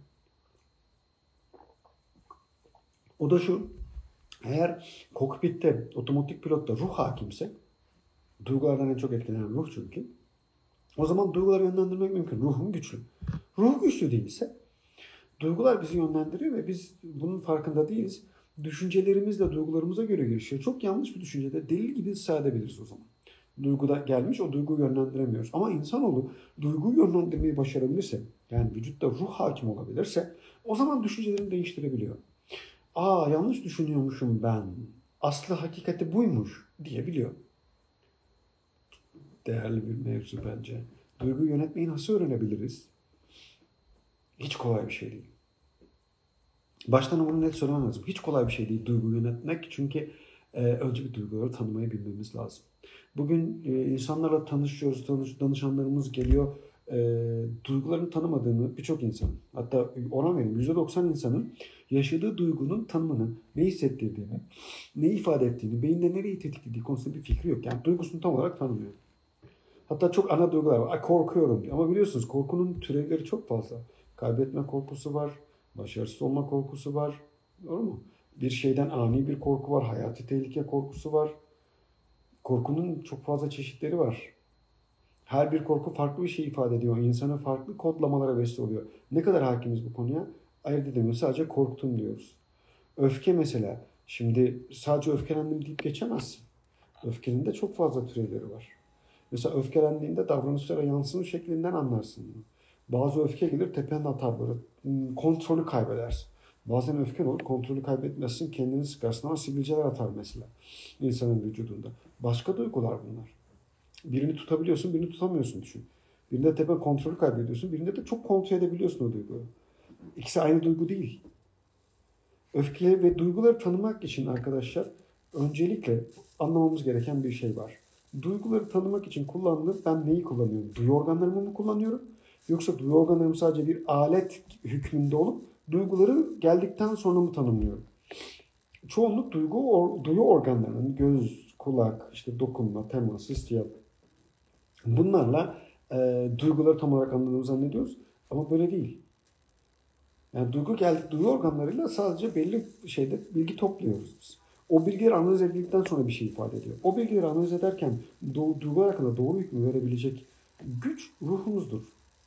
O da şu, eğer kokpitte, otomatik pilotta ruh hakimse, duygulardan en çok etkilenen ruh çünkü, o zaman duyguları yönlendirmek mümkün. Ruhum güçlü. Ruh güçlü değilse duygular bizi yönlendiriyor ve biz bunun farkında değiliz. Düşüncelerimiz de duygularımıza göre gelişiyor. Çok yanlış bir düşüncede delil gibi ısrar edebiliriz o zaman. Duyguda gelmiş o duyguyu yönlendiremiyoruz. Ama insanoğlu duyguyu yönlendirmeyi başarabilirse, yani vücutta ruh hakim olabilirse o zaman düşüncelerini değiştirebiliyor. Aa, yanlış düşünüyormuşum ben. Aslı hakikati buymuş diyebiliyor. Değerli bir mevzu bence. Duyguyu yönetmeyi nasıl öğrenebiliriz? Hiç kolay bir şey değil. Baştan bunu net söylemem lazım. Hiç kolay bir şey değil duyguyu yönetmek. Çünkü önce bir duyguları tanımayı bilmemiz lazım. Bugün insanlarla tanışıyoruz, danışanlarımız geliyor. Duygularını tanımadığını birçok insan, hatta oran verin %90 insanın yaşadığı duygunun tanımını, ne hissettirdiğini, ne ifade ettiğini, beyinde nereyi tetiklediği konusunda bir fikri yok. Yani duygusunu tam olarak tanımıyor. Hatta çok ana duygular var. Ay, korkuyorum diyor. Ama biliyorsunuz korkunun türevleri çok fazla. Kaybetme korkusu var, başarısız olma korkusu var. Doğru mu? Bir şeyden ani bir korku var, hayati tehlike korkusu var. Korkunun çok fazla çeşitleri var. Her bir korku farklı bir şey ifade ediyor. İnsanın farklı kodlamalara vesile oluyor. Ne kadar hakimiz bu konuya? Ayırt edemiyor. Sadece korktum diyoruz. Öfke mesela. Şimdi sadece öfkelendim deyip geçemezsin. Öfkenin de çok fazla türevleri var. Mesela öfkelendiğinde davranışlara yansıma şeklinden anlarsın bunu. Bazı öfke gelir tependen atar böyle. Kontrolü kaybedersin. Bazen öfken olur, kontrolü kaybetmezsin, kendini sıkarsın ama sivilceler atar mesela insanın vücudunda. Başka duygular bunlar. Birini tutabiliyorsun, birini tutamıyorsun düşün. Birinde tepe kontrolü kaybediyorsun, birinde de çok kontrol edebiliyorsun o duyguyu. İkisi aynı duygu değil. Öfkeleri ve duyguları tanımak için arkadaşlar öncelikle anlamamız gereken bir şey var. Duyguları tanımak için kullandığım, ben neyi kullanıyorum? Duyu organlarımı mı kullanıyorum? Yoksa duyu organlarım sadece bir alet hükmünde olup duyguları geldikten sonra mı tanımlıyorum? Çoğunluk duyu organlarının göz, kulak, işte dokunma, temas, hissiyat, bunlarla duyguları tam olarak anladığımızı zannediyoruz. Ama böyle değil. Yani duyu organlarıyla sadece belli şeyde bilgi topluyoruz biz. O bilgileri analiz edildikten sonra bir şey ifade ediyor. O bilgileri analiz ederken duygular hakkında doğru hükmü verebilecek güç ruhumuzdur.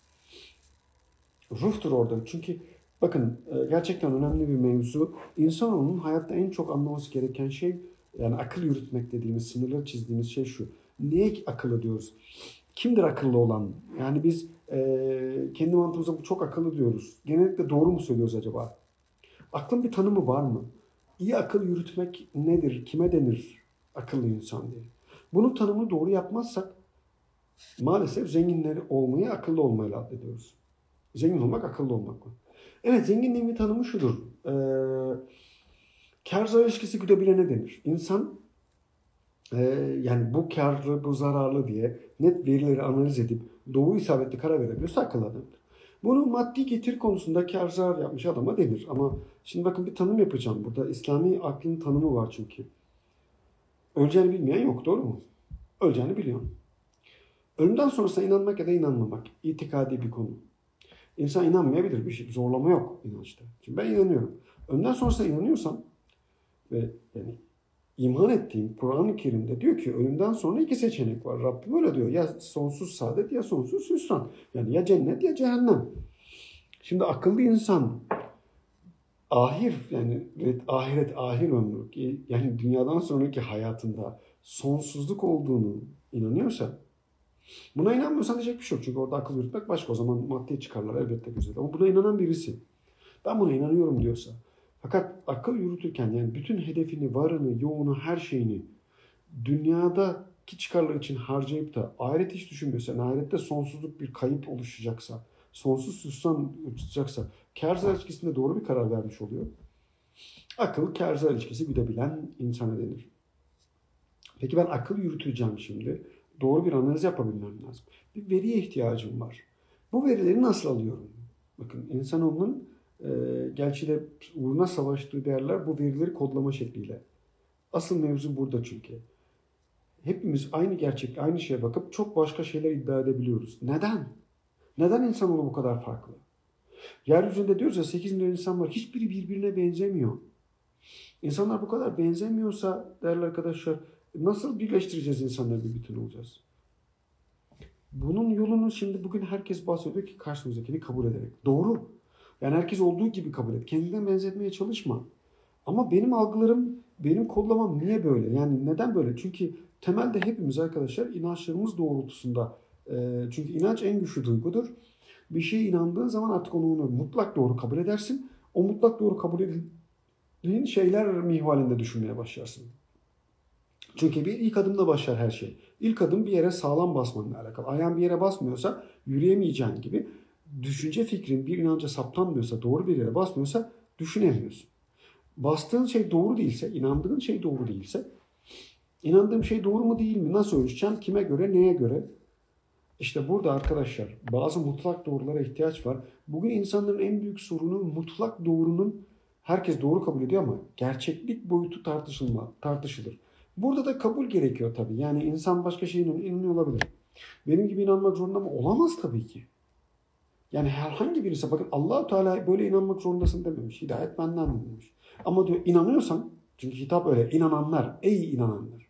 Ruhtur orada. Çünkü bakın gerçekten önemli bir mevzu. İnsanoğlunun hayatta en çok anlaması gereken şey, yani akıl yürütmek dediğimiz, sınırları çizdiğimiz şey şu. Neye akıllı diyoruz? Kimdir akıllı olan? Yani biz kendi mantığımızda bu çok akıllı diyoruz. Genellikle doğru mu söylüyoruz acaba? Aklın bir tanımı var mı? İyi akıl yürütmek nedir? Kime denir akıllı insan diye? Bunun tanımını doğru yapmazsak maalesef zenginleri olmayı akıllı olmayla addediyoruz. Zengin olmak akıllı olmak mı? Evet, zenginliğin bir tanımı şudur. Kar zarar ilişkisi güdebilene denir. İnsan yani bu karlı, bu zararlı diye net verileri analiz edip doğru isabetli karar verebiliyorsa akıllı adamdır. Bunu maddi getir konusunda kar zarar yapmış adama denir. Ama şimdi bakın bir tanım yapacağım burada. İslami aklın tanımı var çünkü. Öleceğini bilmeyen yok, doğru mu? Öleceğini biliyorsun. Ölümden sonrasına inanmak ya da inanmamak itikadi bir konu. İnsan inanmayabilir, bir şey. Zorlama yok inançta. Şimdi ben inanıyorum. Ölümden sonrasına inanıyorsam ve yani iman ettiğim Kur'an-ı Kerim'de diyor ki ölümden sonra iki seçenek var. Rabbim öyle diyor. Ya sonsuz saadet ya sonsuz hüsran. Yani ya cennet ya cehennem. Şimdi akıllı insan ahiret ahir ömrü, yani dünyadan sonraki hayatında sonsuzluk olduğunu inanıyorsa, buna inanmıyorsan diyecek bir şey yok. Çünkü orada akıl yürütmek başka. O zaman maddi çıkarlar elbette güzel. Ama buna inanan birisi, ben buna inanıyorum diyorsa, fakat akıl yürütürken yani bütün hedefini, varını, yoğunu, her şeyini dünyadaki çıkarlar için harcayıp da ahiret hiç düşünmüyorsa, yani ahirette sonsuzluk bir kayıp oluşacaksa, sonsuz hüsran uçacaksa, kar-zarar ilişkisinde doğru bir karar vermiş oluyor. Akıl, kar-zarar ilişkisi güdebilen insana denir. Peki ben akıl yürüteceğim şimdi. Doğru bir analiz yapabilmem lazım. Bir veriye ihtiyacım var. Bu verileri nasıl alıyorum? Bakın insanoğlunun gerçi de uğruna savaştığı değerler bu verileri kodlama şekliyle. Asıl mevzu burada çünkü. Hepimiz aynı gerçekle aynı şeye bakıp çok başka şeyler iddia edebiliyoruz. Neden? Neden insanoğlu bu kadar farklı? Yeryüzünde diyoruz ya 8 milyon insan var. Hiçbiri birbirine benzemiyor. İnsanlar bu kadar benzemiyorsa değerli arkadaşlar nasıl birleştireceğiz, insanları bir bütün olacağız? Bunun yolunu şimdi bugün herkes bahsediyor ki karşımızdakini kabul ederek. Doğru. Yani herkes olduğu gibi kabul et. Kendine benzetmeye çalışma. Ama benim algılarım, benim kodlamam niye böyle? Yani neden böyle? Çünkü temelde hepimiz arkadaşlar inançlarımız doğrultusunda. Çünkü inanç en güçlü duygudur. Bir şeye inandığın zaman artık onu mutlak doğru kabul edersin. O mutlak doğru kabul edildiğin şeyler mihvalinde düşünmeye başlarsın. Çünkü bir ilk adımla başlar her şey. İlk adım bir yere sağlam basmanla alakalı. Ayağın bir yere basmıyorsa yürüyemeyeceğin gibi, düşünce fikrin bir inanca saptanmıyorsa, doğru bir yere basmıyorsa düşünemiyorsun. Bastığın şey doğru değilse, inandığın şey doğru değilse İnandığım şey doğru mu değil mi? Nasıl ölçeceğim? Kime göre? Neye göre? İşte burada arkadaşlar bazı mutlak doğrulara ihtiyaç var. Bugün insanların en büyük sorunu mutlak doğrunun herkes doğru kabul ediyor ama gerçeklik boyutu tartışılır. Burada da kabul gerekiyor tabii. Yani insan başka şeyine inanıyor olabilir. Benim gibi inanmak zorunda mı? Olamaz tabii ki. Yani herhangi birisi bakın Allah-u Teala böyle inanmak zorundasın dememiş. Hidayet benden demiş. Ama diyor inanıyorsan çünkü hitap öyle inananlar, ey inananlar.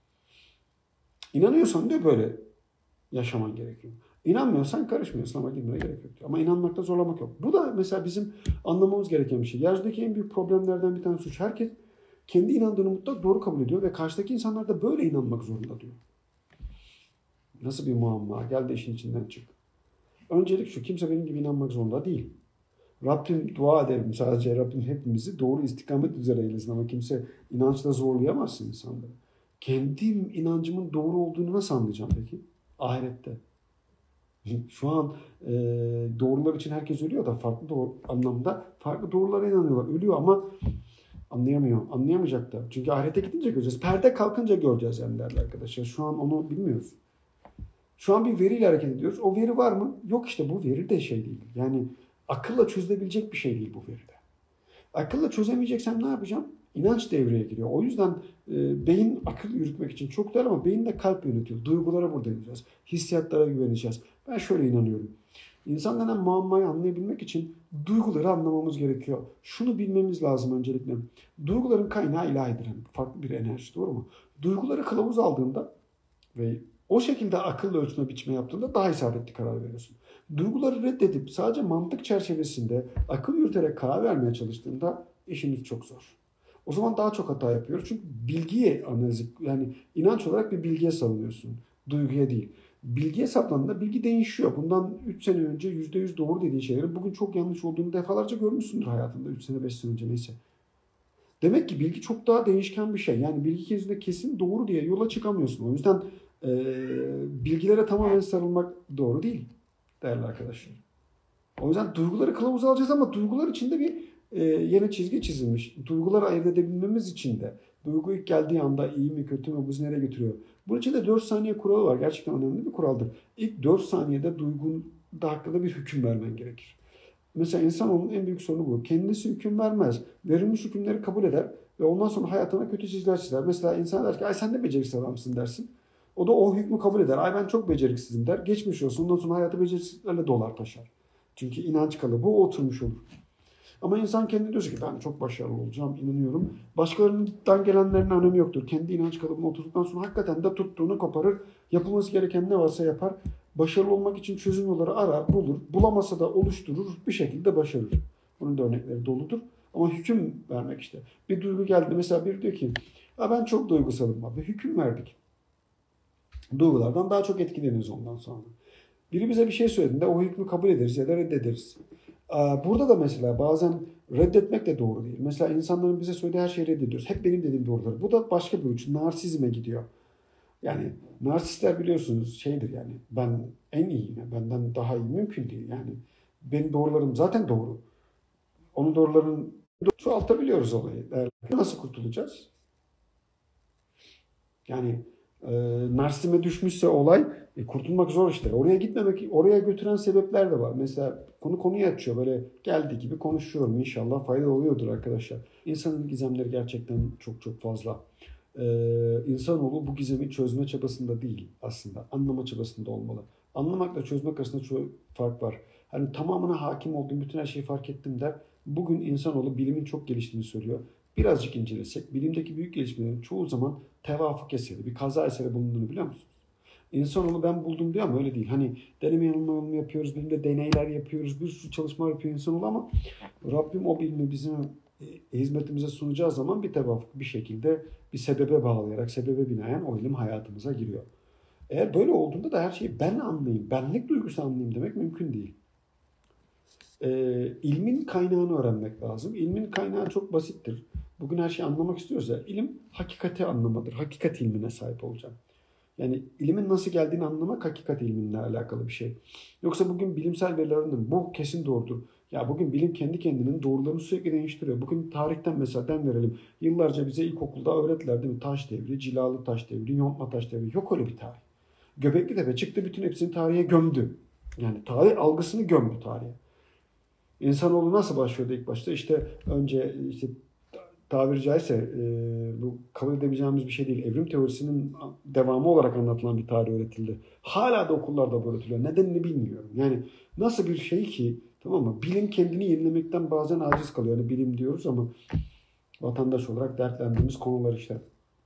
İnanıyorsan diyor böyle yaşaman gerekiyor. İnanmıyorsan karışmıyorsun ama girmene gerek yok. Ama inanmakta zorlamak yok. Bu da mesela bizim anlamamız gereken bir şey. Yeryüzündeki en büyük problemlerden bir tanesi şu. Herkes kendi inandığını mutlak doğru kabul ediyor ve karşıdaki insanlar da böyle inanmak zorunda diyor. Nasıl bir muamma? Gel de işin içinden çık. Öncelik şu. Kimse benim gibi inanmak zorunda değil. Rabbim dua ederim. Sadece Rabbim hepimizi doğru istikamet üzere eylesin. Ama kimse inançla zorlayamazsın insanları. Kendi inancımın doğru olduğunu nasıl anlayacağım peki? Ahirette. Şu an doğrular için herkes ölüyor da farklı anlamda farklı doğrulara inanıyorlar. Ölüyor ama anlayamıyor. Anlayamayacak da. Çünkü ahirete gidince göreceğiz. Perde kalkınca göreceğiz yani değerli arkadaşlar. Şu an onu bilmiyoruz. Şu an bir veriyle hareket ediyoruz. O veri var mı? Yok işte bu veri de şey değil. Yani akılla çözülebilecek bir şey değil bu veride. Akılla çözemeyeceksem ne yapacağım? İnanç devreye giriyor. O yüzden beyin akıl yürütmek için çok değerli ama beyin de kalp yönetiyor. Duygulara burada yürüyeceğiz. Hissiyatlara güveneceğiz. Ben şöyle inanıyorum. İnsan denen muammayı anlayabilmek için duyguları anlamamız gerekiyor. Şunu bilmemiz lazım öncelikle. Duyguların kaynağı ilahidir. Yani farklı bir enerji, doğru mu? Duyguları kılavuz aldığında ve o şekilde akılla ölçme biçme yaptığında daha isabetli karar veriyorsun. Duyguları reddedip sadece mantık çerçevesinde akıl yürüterek karar vermeye çalıştığında işimiz çok zor. O zaman daha çok hata yapıyoruz. Çünkü bilgiye analiz, yani inanç olarak bir bilgiye savunuyorsun. Duyguya değil. Bilgiye saplandığında bilgi değişiyor. Bundan 3 sene önce %100 doğru dediğin şeylerin bugün çok yanlış olduğunu defalarca görmüşsündür hayatında. 3 sene 5 sene önce neyse. Demek ki bilgi çok daha değişken bir şey. Yani bilgi kesinlikle kesin doğru diye yola çıkamıyorsun. O yüzden bilgilere tamamen sarılmak doğru değil değerli arkadaşlar. O yüzden duyguları kılavuz alacağız ama duygular içinde bir yeni çizgi çizilmiş. Duyguları ayırt edebilmemiz için de duygu ilk geldiği anda iyi mi kötü mü bizi nereye götürüyor? Bunun için de 4 saniye kuralı var. Gerçekten önemli bir kuraldır. İlk 4 saniyede duygun hakkında bir hüküm vermen gerekir. Mesela insanoğlunun en büyük sorunu bu. Kendisi hüküm vermez. Verilmiş hükümleri kabul eder ve ondan sonra hayatına kötü çizgiler çizer. Mesela insan der ki ay sen de beceriksiz adamsın dersin. O da o hükmü kabul eder. Ay ben çok beceriksizim der. Geçmiş olsun. Ondan sonra hayatı beceriksizliklerle dolar taşar. Çünkü inanç kalıbı o oturmuş olur. Ama insan kendi diyor ki ben çok başarılı olacağım, inanıyorum. Başkalarından gelenlerin önemi yoktur. Kendi inanç kalıbına oturduktan sonra hakikaten de tuttuğunu koparır. Yapılması gereken ne varsa yapar. Başarılı olmak için çözüm yolları arar, bulur. Bulamasa da oluşturur, bir şekilde başarır. Bunun da örnekleri doludur. Ama hüküm vermek işte. Bir duygu geldi. Mesela biri diyor ki ben çok duygusalım abi. Hüküm verdik. Duygulardan daha çok etkileniyoruz ondan sonra. Biri bize bir şey söylediğinde o hükmü kabul ederiz ya da reddederiz. Burada da mesela bazen reddetmek de doğru değil. Mesela insanların bize söylediği her şeyi reddediyoruz. Hep benim dediğim doğrudur. Bu da başka bir uç. Narsizme gidiyor. Yani narsistler biliyorsunuz şeydir yani ben en iyiyim. Benden daha iyi mümkün değil. Yani benim doğrularım zaten doğru. Onun doğrularını çoğaltabiliyoruz olayı. Nasıl kurtulacağız? Yani narsizme düşmüşse olay kurtulmak zor işte. Oraya gitmemek, oraya götüren sebepler de var. Mesela konuyu açıyor. Böyle geldiği gibi konuşuyorum. İnşallah fayda oluyordur arkadaşlar. İnsanın gizemleri gerçekten çok çok fazla. İnsanoğlu bu gizemi çözme çabasında değil aslında. Anlama çabasında olmalı. Anlamakla çözmek arasında çok fark var. Hani tamamına hakim olduğum bütün her şeyi fark ettim der. Bugün insanoğlu bilimin çok geliştiğini söylüyor. Birazcık incelesek bilimdeki büyük gelişmelerin çoğu zaman tevafuk eseri, bir kaza eseri bulunduğunu biliyor musunuz? İnsanoğlu ben buldum diyor ama öyle değil. Hani deneme yanılma yapıyoruz, bilimde deneyler yapıyoruz, bir sürü çalışma yapıyor insanoğlu ama Rabbim o bilimi bizim hizmetimize sunacağı zaman bir tevafuk bir şekilde bir sebebe bağlayarak, sebebe binaen o ilim hayatımıza giriyor. Eğer böyle olduğunda da her şeyi ben anlayayım, benlik duygusu anlayayım demek mümkün değil. İlmin kaynağını öğrenmek lazım. İlmin kaynağı çok basittir. Bugün her şeyi anlamak istiyoruz ya. İlim hakikati anlamadır. Hakikat ilmine sahip olacağım. Yani ilimin nasıl geldiğini anlamak hakikat ilminle alakalı bir şey. Yoksa bugün bilimsel veriler önemli. Bu kesin doğrudur. Ya bugün bilim kendi kendinin doğrularını sürekli değiştiriyor. Bugün tarihten mesela verelim. Yıllarca bize ilkokulda öğrettiler değil mi? Taş devri, cilalı taş devri, yontma taş devri. Yok öyle bir tarih. Göbeklitepe çıktı, bütün hepsini tarihe gömdü. Yani tarih algısını gömdü tarihe. İnsanoğlu nasıl başlıyordu ilk başta? İşte önce işte tabiri caizse bu kabul edebileceğimiz bir şey değil. Evrim teorisinin devamı olarak anlatılan bir tarih öğretildi. Hala da okullarda bu öğretiliyor. Nedenini bilmiyorum. Yani nasıl bir şey ki, tamam mı? Bilim kendini yenilemekten bazen aciz kalıyor. Yani bilim diyoruz ama vatandaş olarak dertlendiğimiz konular işte.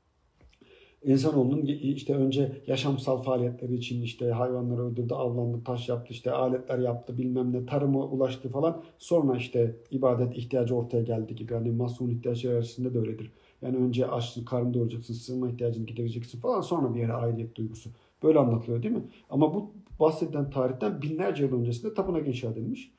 İnsanoğlunun işte önce yaşamsal faaliyetleri için işte hayvanları öldürdü, avlandı, taş yaptı, işte aletler yaptı, bilmem ne, tarıma ulaştı falan. Sonra işte ibadet ihtiyacı ortaya geldi gibi. Yani Maslow'un ihtiyaçları arasında da öyledir. Yani önce açlık, karnını doyuracaksın, sığınma ihtiyacını gidereceksin falan. Sonra bir yere aidiyet duygusu. Böyle anlatılıyor değil mi? Ama bu bahsedilen tarihten binlerce yıl öncesinde tapınak inşa edilmiş.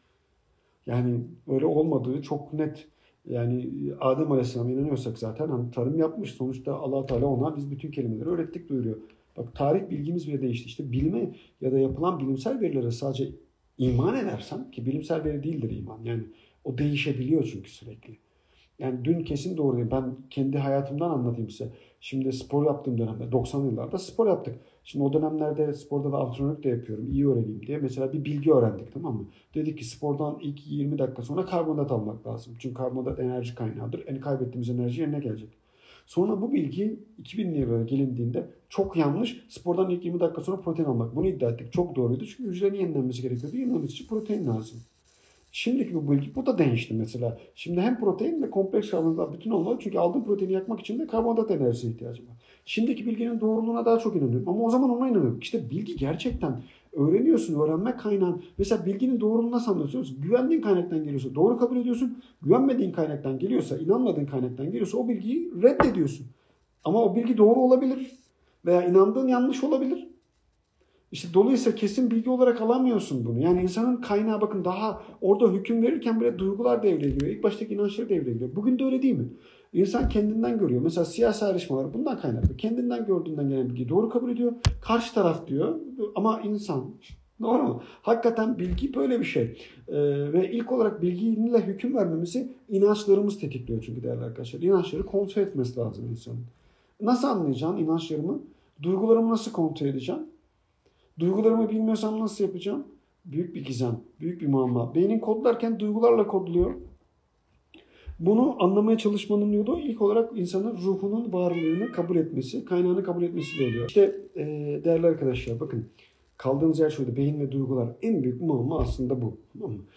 Yani öyle olmadığı çok net. Yani Adem Aleyhisselam'a inanıyorsak zaten hani tarım yapmış. Sonuçta Allah Teala ona biz bütün kelimeleri öğrettik buyuruyor. Bak tarih bilgimiz bile değişti. İşte bilime ya da yapılan bilimsel verilere sadece iman edersen, ki bilimsel veri değildir iman. Yani o değişebiliyor çünkü sürekli. Yani dün kesin doğru değil. Ben kendi hayatımdan anlatayım size. Şimdi spor yaptığım dönemde 90'lı yıllarda spor yaptık. Şimdi o dönemlerde sporda da antrenörlük de yapıyorum. İyi öğreneyim diye. Mesela bir bilgi öğrendik, tamam mı? Dedik ki spordan ilk 20 dakika sonra karbonhidrat almak lazım. Çünkü karbonhidrat enerji kaynağıdır. Yani kaybettiğimiz enerji yerine gelecek. Sonra bu bilgi 2000'li yıllara gelindiğinde çok yanlış. Spordan ilk 20 dakika sonra protein almak. Bunu iddia ettik. Çok doğruydu. Çünkü hücrenin yenilenmesi gerekiyordu. Yenilenmesi için protein lazım. Şimdiki bu bilgi bu da değişti mesela. Şimdi hem protein ve kompleks karbonhidrat bütün olmalı. Çünkü aldığım proteini yakmak için de karbonhidrat enerjisine ihtiyacım var. Şimdiki bilginin doğruluğuna daha çok inanıyorum. Ama o zaman ona inanıyorum. İşte bilgi gerçekten öğreniyorsun, öğrenme kaynağın. Mesela bilginin doğruluğunu nasıl anlıyorsun? Güvendiğin kaynaktan geliyorsa doğru kabul ediyorsun. Güvenmediğin kaynaktan geliyorsa, inanmadığın kaynaktan geliyorsa o bilgiyi reddediyorsun. Ama o bilgi doğru olabilir veya inandığın yanlış olabilir. İşte dolayısıyla kesin bilgi olarak alamıyorsun bunu. Yani insanın kaynağı bakın daha orada hüküm verirken bile duygular devreye giriyor. İlk baştaki inançları devreye giriyor. Bugün de öyle değil mi? İnsan kendinden görüyor. Mesela siyasi ayrışmalar bundan kaynaklı. Kendinden gördüğünden gelen bilgiyi doğru kabul ediyor. Karşı taraf diyor ama insan. Doğru mu? Hakikaten bilgi böyle bir şey. Ve ilk olarak bilgiyle hüküm vermemizi inançlarımız tetikliyor çünkü değerli arkadaşlar. İnançları kontrol etmesi lazım insanın. Nasıl anlayacaksın inançlarımı? Duygularımı nasıl kontrol edeceğim? Duygularımı bilmiyorsam nasıl yapacağım? Büyük bir gizem, büyük bir muamma. Beynin kodlarken duygularla kodluyor. Bunu anlamaya çalışmanın yolu ilk olarak insanın ruhunun varlığını kabul etmesi, kaynağını kabul etmesi de oluyor. İşte değerli arkadaşlar bakın kaldığımız yer şurada beyin ve duygular. En büyük muamma aslında bu. Tamam mı?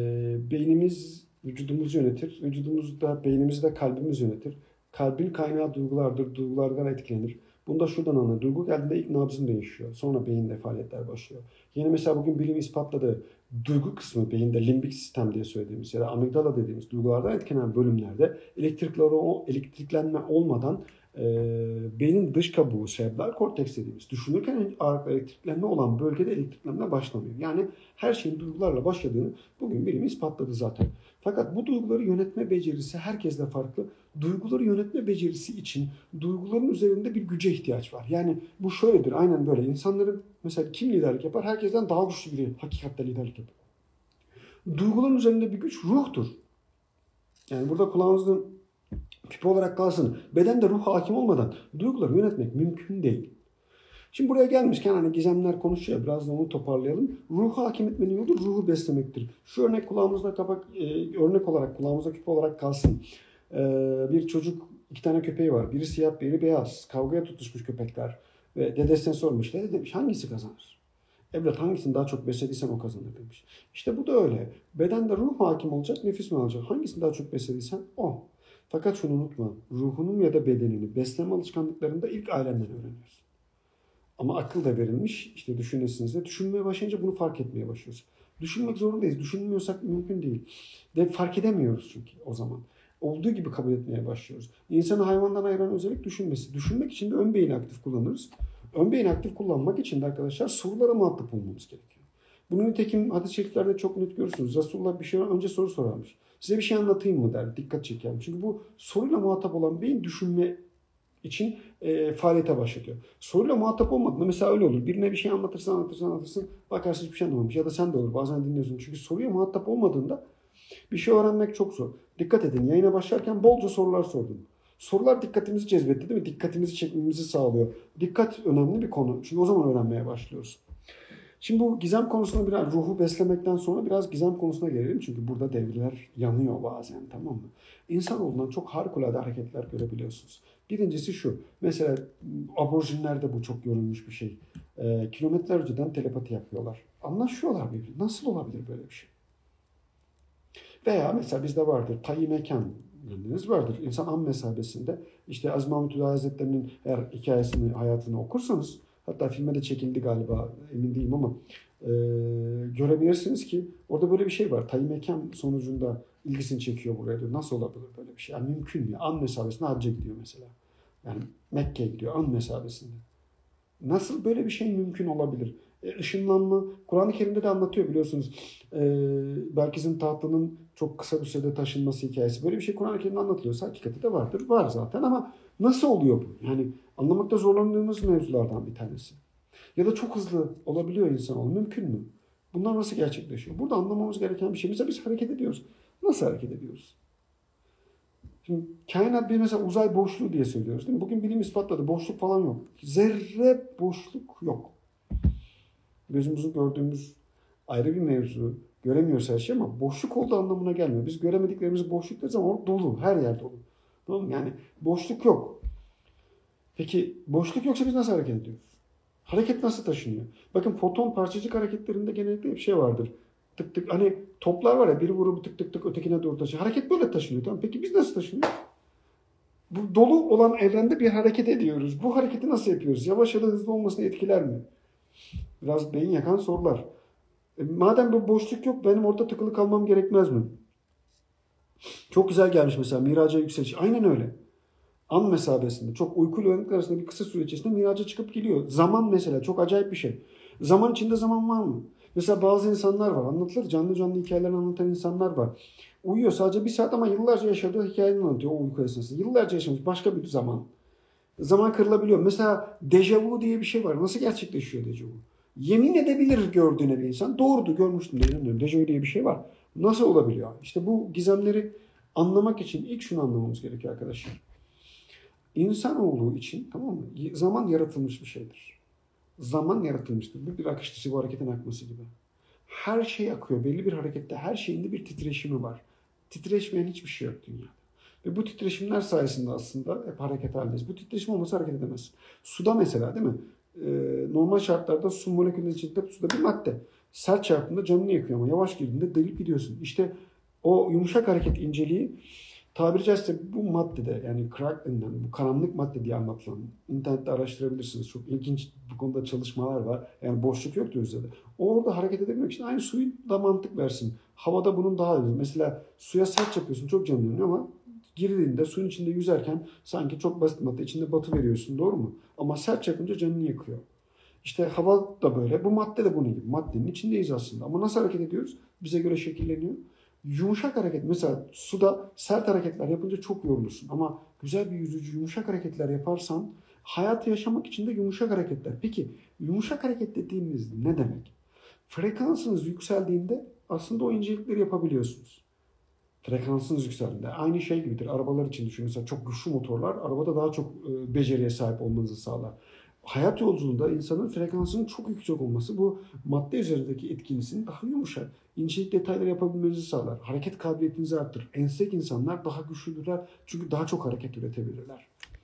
Beynimiz vücudumuzu yönetir. Vücudumuzda beynimizi de kalbimiz yönetir. Kalbin kaynağı duygulardır. Duygulardan etkilenir. Bunu da şuradan anlar. Duygu geldiğinde ilk nabzın değişiyor. Sonra beyinde faaliyetler başlıyor. Yine mesela bugün bilim ispatladı. Duygu kısmı beyinde limbik sistem diye söylediğimiz ya da amigdala dediğimiz duygulardan etkilenen bölümlerde elektriklenme olmadan beynin dış kabuğu, serebral korteks dediğimiz düşünürken elektriklenme olan bölgede elektriklenme başlamıyor. Yani her şeyin duygularla başladığını bugün bilim ispatladı zaten. Fakat bu duyguları yönetme becerisi herkesle farklı. Duyguları yönetme becerisi için duyguların üzerinde bir güce ihtiyaç var. Yani bu şöyledir, aynen böyle. İnsanların mesela kim liderlik yapar? Herkesten daha güçlü biri hakikatte liderlik yapar. Duyguların üzerinde bir güç ruhtur. Yani burada kulağınızın küpe olarak kalsın. Bedende ruh hakim olmadan duyguları yönetmek mümkün değil. Şimdi buraya gelmişken hani gizemler konuşuyor. Biraz da onu toparlayalım. Ruhu hakim etmenin yolu ruhu beslemektir. Şu örnek kulağımızda örnek olarak kulağımızda küpe olarak kalsın. Bir çocuk, iki tane köpeği var. Biri siyah, biri beyaz. Kavgaya tutuşmuş köpekler. Ve dedesine sormuş. Dede demiş hangisi kazanır? Evlat hangisini daha çok beslediysen o kazanır demiş. İşte bu da öyle. Bedende ruh hakim olacak, nefis mi alacak? Hangisini daha çok beslediysen o. Fakat şunu unutma. Ruhunun ya da bedenini besleme alışkanlıklarında ilk ailenden öğreniyorsun. Ama akıl da verilmiş. İşte düşünürsünüz de düşünmeye başlayınca bunu fark etmeye başlıyoruz. Düşünmek zorundayız. Düşünmüyorsak mümkün değil. De fark edemiyoruz çünkü o zaman. Olduğu gibi kabul etmeye başlıyoruz. İnsanı hayvandan ayıran özellik düşünmesi. Düşünmek için de ön beyni aktif kullanırız. Ön beyni aktif kullanmak için de arkadaşlar sorulara muhatap olmamız gerekiyor. Bunu nitekim hadis-i şeriflerde çok net görürsünüz. Resulullah bir şey önce soru sorarmış. Size bir şey anlatayım mı der. Dikkat çeker. Çünkü bu soruyla muhatap olan beyin düşünme için faaliyete başlatıyor. Soruyla muhatap olmadığında mesela öyle olur. Birine bir şey anlatırsın. Bakarsın hiçbir şey anlamamış. Ya da sen de olur. Bazen dinliyorsun. Çünkü soruya muhatap olmadığında bir şey öğrenmek çok zor. Dikkat edin. Yayına başlarken bolca sorular sordum. Sorular dikkatimizi cezbetti değil mi? Dikkatimizi çekmemizi sağlıyor. Dikkat önemli bir konu. Çünkü o zaman öğrenmeye başlıyoruz. Şimdi bu gizem konusuna biraz ruhu beslemekten sonra biraz gizem konusuna gelelim. Çünkü burada devreler yanıyor bazen, tamam mı? İnsanoğlundan çok harikulade hareketler görebiliyorsunuz. Birincisi şu. Mesela aborjinlerde bu çok görülmüş bir şey. Kilometreler önceden telepati yapıyorlar. Anlaşıyorlar birbirine. Nasıl olabilir böyle bir şey? Veya mesela bizde vardır. Tayyi mekan bildiğiniz vardır. İnsan an mesabesinde işte Aziz Mahmut Hüdayi Hazretleri'nin eğer hikayesini, hayatını okursanız, hatta filme de çekildi galiba, emin değilim ama görebilirsiniz ki orada böyle bir şey var. Tayyi mekan sonucunda ilgisini çekiyor buraya diyor. Nasıl olabilir böyle bir şey? Yani mümkün mü? An mesabesinde hacca gidiyor mesela. Yani Mekke'ye gidiyor an mesabesinde. Nasıl böyle bir şey mümkün olabilir? Işınlanma, Kur'an-ı Kerim'de de anlatıyor biliyorsunuz. Belkıs'ın tahtının çok kısa bir sürede taşınması hikayesi. Böyle bir şey Kur'an-ı Kerim'de anlatılıyorsa hakikati de vardır. Var zaten ama nasıl oluyor bu? Yani anlamakta zorlandığımız mevzulardan bir tanesi. Ya da çok hızlı olabiliyor insanoğlu. Mümkün mü? Bunlar nasıl gerçekleşiyor? Burada anlamamız gereken bir şey. Mesela biz hareket ediyoruz. Nasıl hareket ediyoruz? Şimdi kainat bir mesela uzay boşluğu diye söylüyoruz değil mi? Bugün bilim ispatladı. Boşluk falan yok. Zerre boşluk yok. Gözümüzün gördüğümüz ayrı bir mevzu. Göremiyoruz her şey ama boşluk olduğu anlamına gelmiyor. Biz göremediklerimizi boşluk deriz ama o dolu. Her yer dolu. Tamam mı? Yani boşluk yok. Peki boşluk yoksa biz nasıl hareket ediyoruz? Hareket nasıl taşınıyor? Bakın foton parçacık hareketlerinde genellikle bir şey vardır. Tık tık hani toplar var ya biri vurur tık tık tık ötekine doğru taşıyor. Hareket böyle taşınıyor. Tamam. Peki biz nasıl taşınıyoruz? Bu dolu olan evrende bir hareket ediyoruz. Bu hareketi nasıl yapıyoruz? Yavaş ya da hızlı olmasını etkiler mi? Biraz beyin yakan sorular. Madem bu boşluk yok benim orada tıkılı kalmam gerekmez mi? Çok güzel gelmiş mesela miraca yükseliş. Aynen öyle. An mesabesinde çok uykuyla uyanıklık arasında bir kısa süre içerisinde miraca çıkıp geliyor. Zaman mesela çok acayip bir şey. Zaman içinde zaman var mı? Mesela bazı insanlar var anlatılır canlı canlı hikayelerini anlatan insanlar var. Uyuyor sadece bir saat ama yıllarca yaşadığı hikayeni anlatıyor o uyku esnasında. Yıllarca yaşamış başka bir zaman. Zaman kırılabiliyor. Mesela dejavu diye bir şey var. Nasıl gerçekleşiyor dejavu? Yemin edebilir gördüğüne bir insan. Doğrudur görmüştüm de inanıyorum. Dejavu diye bir şey var. Nasıl olabiliyor? İşte bu gizemleri anlamak için ilk şunu anlamamız gerekiyor arkadaşlar. İnsanoğlu için tamam mı? Zaman yaratılmış bir şeydir. Zaman yaratılmıştır. Bu bir akış dışı bu hareketin akması gibi. Her şey akıyor. Belli bir harekette her şeyin de bir titreşimi var. Titreşmeyen hiçbir şey yok dünyada. Ve bu titreşimler sayesinde aslında hep hareket halindeyiz. Bu titreşim olmasa hareket edemez. Suda mesela değil mi? Normal şartlarda su molekülünün içinde suda bir madde. Sert çarptığında canını yakıyor ama yavaş girdiğinde delip gidiyorsun. İşte o yumuşak hareket inceliği tabiri caizse bu maddede yani crack denilen bu karanlık madde diye anlatılan internette araştırabilirsiniz. Çok ilginç bu konuda çalışmalar var. Yani boşluk yok diyoruz ya da. Orada hareket edebilmek için aynı suyu da mantık versin. Havada bunun daha iyi. Mesela suya sert yapıyorsun çok canın yanıyor ama girdiğinde suyun içinde yüzerken sanki çok basit madde içinde batı veriyorsun doğru mu? Ama sert yapınca canını yakıyor. İşte hava da böyle. Bu madde de bunun gibi. Maddenin içindeyiz aslında. Ama nasıl hareket ediyoruz? Bize göre şekilleniyor. Yumuşak hareket. Mesela suda sert hareketler yapınca çok yorulursun. Ama güzel bir yüzücü yumuşak hareketler yaparsan hayatı yaşamak için de yumuşak hareketler. Peki yumuşak hareket dediğimiz ne demek? Frekansınız yükseldiğinde aslında o incelikleri yapabiliyorsunuz. Frekansınız yükseldiğinde. Aynı şey gibidir. Arabalar için düşün. Mesela çok güçlü motorlar arabada daha çok beceriye sahip olmanızı sağlar. Hayat yolculuğunda insanın frekansının çok yüksek olması bu madde üzerindeki etkilisini daha yumuşak, incelik detayları yapabilmenizi sağlar. Hareket kabiliyetinizi arttırır. Esnek insanlar daha güçlüdürler çünkü daha çok hareket üretebilirler.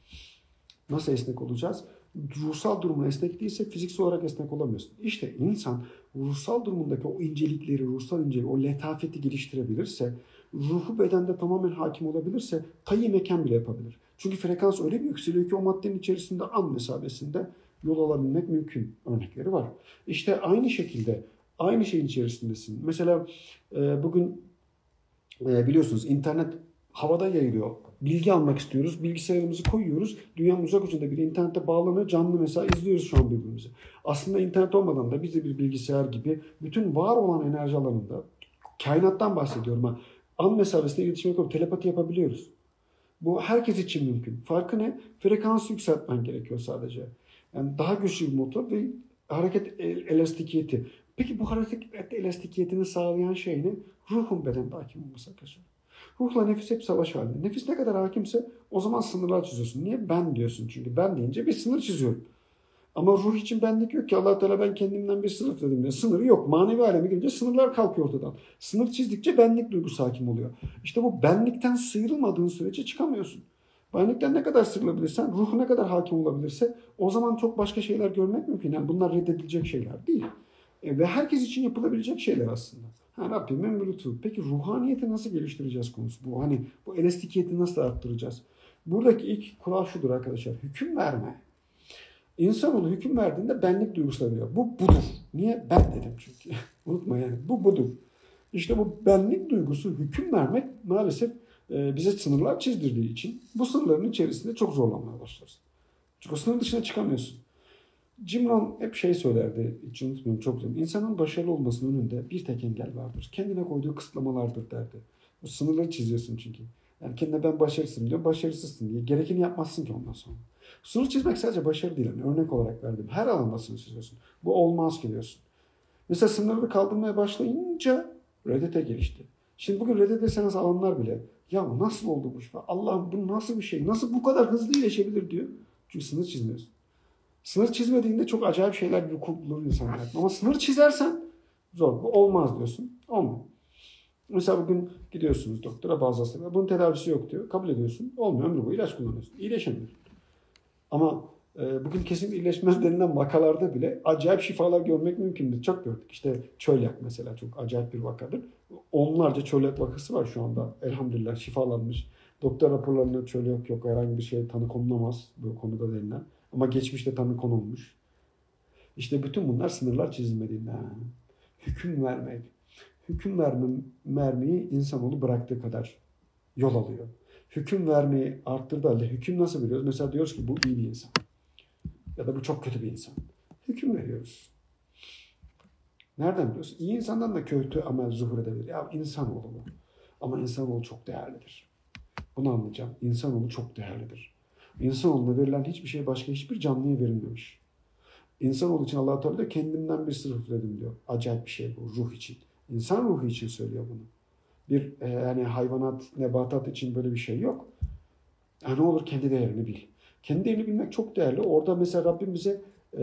Nasıl esnek olacağız? Ruhsal durumun esnek değilse fiziksel olarak esnek olamıyorsun. İşte insan ruhsal durumundaki o incelikleri, ruhsal inceliği, o letafeti geliştirebilirse, ruhu bedende tamamen hakim olabilirse tayyi mekan bile yapabilir. Çünkü frekans öyle bir yükseliyor ki o maddenin içerisinde an mesabesinde yol alabilmek mümkün. Örnekleri var. İşte aynı şekilde aynı şeyin içerisindesin. Mesela bugün biliyorsunuz internet havada yayılıyor. Bilgi almak istiyoruz. Bilgisayarımızı koyuyoruz. Dünyanın uzak ucunda bir internete bağlanıyor. Canlı mesela izliyoruz şu an birbirimizi. Aslında internet olmadan da biz de bir bilgisayar gibi bütün var olan enerji alanında kainattan bahsediyorum. An mesabesinde iletişim yapıp telepati yapabiliyoruz. Bu herkes için mümkün. Farkı ne? Frekansı yükseltmen gerekiyor sadece. Yani daha güçlü bir motor ve hareket elastikiyeti. Peki bu hareket elastikiyetini sağlayan şey ne? Ruhun bedende hakim olması arkadaşlar. Ruhla nefis hep savaş halinde. Nefis ne kadar hakimse o zaman sınırlar çiziyorsun. Niye? Ben diyorsun çünkü. Ben deyince bir sınır çiziyorum. Ama ruh için benlik yok ki. Allah Teala ben kendimden bir sınır dedim diye. Sınırı yok. Manevi aleme girince sınırlar kalkıyor ortadan. Sınır çizdikçe benlik duygusu hakim oluyor. İşte bu benlikten sıyrılmadığın sürece çıkamıyorsun. Benlikten ne kadar sıyrılabilirsen, ruh ne kadar hakim olabilirse o zaman çok başka şeyler görmek mümkün. Yani bunlar reddedilecek şeyler değil. Ve herkes için yapılabilecek şeyler aslında. Rabbimin lütfu. Peki ruhaniyeti nasıl geliştireceğiz konusu bu. Hani bu elastikiyeti nasıl arttıracağız? Buradaki ilk kural şudur arkadaşlar. Hüküm verme. İnsanoğlu hüküm verdiğinde benlik duygusuna veriyor. Bu budur. Niye? Ben dedim çünkü. Unutma yani. Bu budur. İşte bu benlik duygusu hüküm vermek maalesef bize sınırlar çizdirdiği için bu sınırların içerisinde çok zorlanmaya başlarız. Çünkü o sınır dışına çıkamıyorsun. Jim Rohn hep şey söylerdi, hiç unutmuyorum çok güzel. İnsanın başarılı olmasının önünde bir tek engel vardır. Kendine koyduğu kısıtlamalardır derdi. Bu sınırları çiziyorsun çünkü. Yani kendine ben başarısızım diyor, başarısızsın diye. Gerekeni yapmazsın ki ondan sonra. Sınır çizmek sadece başarı değil. Yani örnek olarak verdim. Her alanda sınır çiziyorsun. Bu olmaz ki diyorsun. Mesela sınırları kaldırmaya başlayınca Reddit'e gelişti. Şimdi bugün Reddit'e senez alanlar bile ya nasıl oldu bu iş? Allah'ım bu nasıl bir şey? Nasıl bu kadar hızlı iyileşebilir diyor. Çünkü sınır çizmiyorsun. Sınır çizmediğinde çok acayip şeyler bulur insan hayatında. Ama sınır çizersen zor. Bu olmaz diyorsun. Olmuyor. Mesela bugün gidiyorsunuz doktora bazı hastalar. Bunun tedavisi yok diyor. Kabul ediyorsun. Olmuyor. Ömrü boyu ilaç kullanıyorsun. İyileşemiyor. Ama bugün kesin iyileşmez denilen vakalarda bile acayip şifalar görmek mümkündür. Çok gördük. İşte çölyak mesela çok acayip bir vakadır. Onlarca çölyak vakası var şu anda. Elhamdülillah şifalanmış. Doktor raporlarında çölyak yok. Herhangi bir şey tanı konulamaz bu konuda denilen. Ama geçmişte tanı konulmuş. İşte bütün bunlar sınırlar çizilmediğinden. Hüküm vermek. Hüküm vermeyi insanoğlu bıraktığı kadar yol alıyor. Hüküm vermeyi arttırdığı halde hüküm nasıl veriyoruz? Mesela diyoruz ki bu iyi bir insan. Ya da bu çok kötü bir insan. Hüküm veriyoruz. Nereden biliyorsun? İyi insandan da kötü amel zuhur edebilir. Ya insanoğlu bu. Ama insanoğlu çok değerlidir. Bunu anlayacağım. İnsanoğlu çok değerlidir. İnsanoğluna verilen hiçbir şey başka hiçbir canlıya verilmemiş. İnsanoğlu için Allah-u Teala diyor kendimden bir sır üfledim diyor. Acayip bir şey bu ruh için. İnsan ruhu için söylüyor bunu. Bir yani hayvanat, nebatat için böyle bir şey yok. Ne olur kendi değerini bil. Kendi değerini bilmek çok değerli. Orada mesela Rabbim bize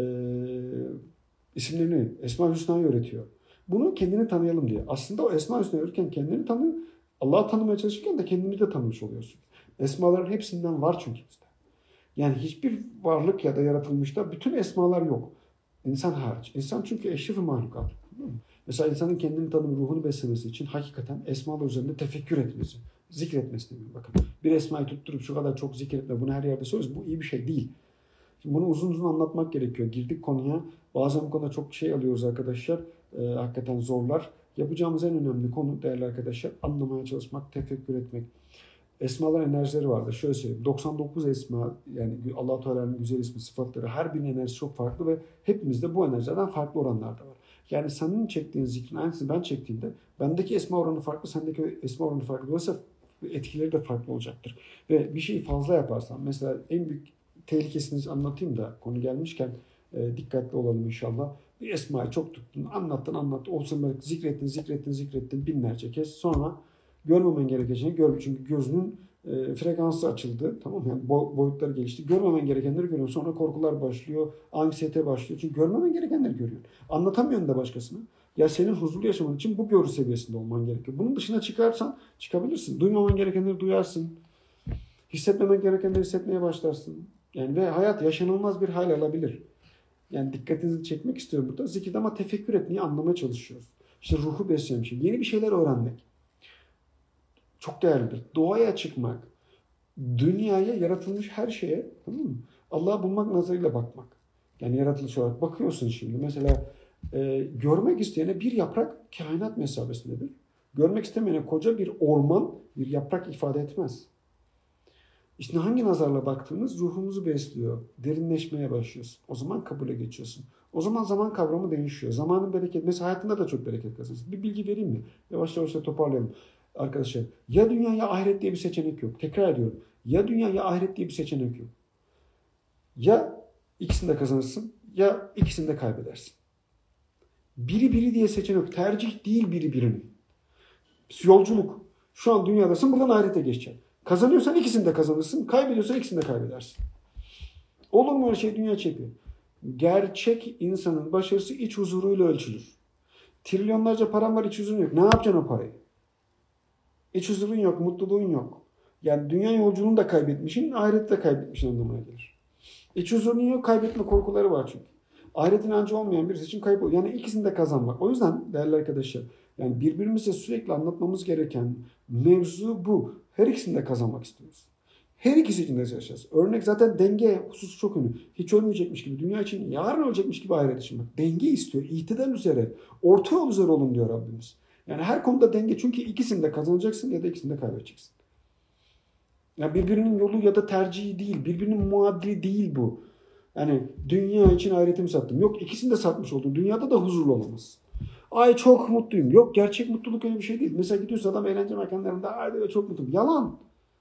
isimlerini, Esma-ül Hüsna'yı öğretiyor. Bunu kendini tanıyalım diye. Aslında o Esma-ül Hüsna'yı öğretirken kendini tanı, Allah'ı tanımaya çalışırken de kendini de tanımış oluyorsun. Esmaların hepsinden var çünkü bizde. Yani hiçbir varlık ya da yaratılmışta bütün esmalar yok. İnsan hariç. İnsan çünkü eşref-i mahlukat. Mesela insanın kendini tanım, ruhunu beslemesi için hakikaten esmalar üzerinde tefekkür etmesi, zikretmesi demiyor. Bakın bir esmayı tutturup şu kadar çok zikretme, bunu her yerde söylüyoruz. Bu iyi bir şey değil. Şimdi bunu uzun uzun anlatmak gerekiyor. Girdik konuya. Bazen bu konuda çok şey alıyoruz arkadaşlar. Hakikaten zorlar. Yapacağımız en önemli konu değerli arkadaşlar anlamaya çalışmak, tefekkür etmek. Esmalar enerjileri vardır. Şöyle söyleyeyim. 99 esma yani Allah-u Teala'nın güzel ismi, sıfatları her birinin enerjisi çok farklı ve hepimizde bu enerjilerden farklı oranlarda var. Yani senin çektiğin zikrin aynısını ben çektiğimde bendeki esma oranı farklı, sendeki esma oranı farklı. Dolayısıyla etkileri de farklı olacaktır. Ve bir şeyi fazla yaparsan mesela en büyük tehlikesini anlatayım da konu gelmişken dikkatli olalım inşallah. Bir esmayı çok tuttun, anlattın. Olsun böyle zikrettin binlerce kez. Sonra görmemen gerekeceğini gör. Çünkü gözünün frekansı açıldı. Tamam mı? Yani boyutları gelişti. Görmemen gerekenleri görüyorsun. Sonra korkular başlıyor. Anksiyete başlıyor. Çünkü görmemen gerekenleri görüyorsun. Anlatamıyorsun da başkasına. Ya senin huzurlu yaşaman için bu görü seviyesinde olman gerekiyor. Bunun dışına çıkarsan çıkabilirsin. Duymaman gerekenleri duyarsın. Hissetmemen gerekenleri hissetmeye başlarsın. Yani ve hayat yaşanılmaz bir hal alabilir. Yani dikkatinizi çekmek istiyorum burada. Zikirde ama tefekkür etmeyi anlamaya çalışıyoruz. İşte ruhu besleyen şey. Yeni bir şeyler öğrenmek. Çok değerlidir. Doğaya çıkmak. Dünyaya yaratılmış her şeye tamam mı? Allah'ı bulmak nazarıyla bakmak. Yani yaratılış olarak bakıyorsun şimdi. Mesela görmek isteyene bir yaprak kainat mesabesindedir. Görmek istemeyene koca bir orman bir yaprak ifade etmez. İşte hangi nazarla baktığınız ruhumuzu besliyor. Derinleşmeye başlıyorsun. O zaman kabule geçiyorsun. O zaman zaman kavramı değişiyor. Zamanın bereketi. Mesela hayatında da çok bereket kazanırsın. Bir bilgi vereyim mi? Yavaş yavaş da toparlayalım. Arkadaşlar ya dünya ya ahiret diye bir seçenek yok. Tekrar ediyorum. Ya dünya ya ahiret diye bir seçenek yok. Ya ikisini de kazanırsın ya ikisini de kaybedersin. Biri diye seçenek yok. Tercih değil birinin. Yolculuk. Şu an dünyadasın, buradan ahirete geçeceksin. Kazanıyorsan ikisini de kazanırsın, kaybediyorsan ikisini de kaybedersin. Olur mu öyle şey? Dünya çepi. Gerçek insanın başarısı iç huzuruyla ölçülür. Trilyonlarca param var, iç huzurun yok. Ne yapacaksın o parayı? İç huzurun yok, mutluluğun yok. Yani dünya yolculuğunu da kaybetmişsin, ahireti de kaybetmişsin anlamına gelir. İç huzurun yok, kaybetme korkuları var çünkü. Ahiret inancı olmayan birisi için kayıp oluyor. Yani ikisini de kazanmak. O yüzden değerli arkadaşlar, yani birbirimize sürekli anlatmamız gereken mevzu bu. Her ikisini de kazanmak istiyoruz. Her ikisi için de yaşayacağız. Örnek zaten denge hususu çok önemli. Hiç ölmeyecekmiş gibi, dünya için yarın ölecekmiş gibi ahiret için. Bak, denge istiyor. İtidal üzere, orta yol üzere olun diyor Rabbimiz. Yani her konuda denge. Çünkü ikisini de kazanacaksın ya da ikisini de kaybedeceksin. Yani birbirinin yolu ya da tercihi değil. Birbirinin muadili değil bu. Yani dünya için ahiretimi sattım. Yok, ikisini de satmış oldum. Dünyada da huzurlu olamaz. Ay çok mutluyum. Yok, gerçek mutluluk öyle bir şey değil. Mesela gidiyorsun adam eğlence mekanlarında, ay çok mutluyum. Yalan.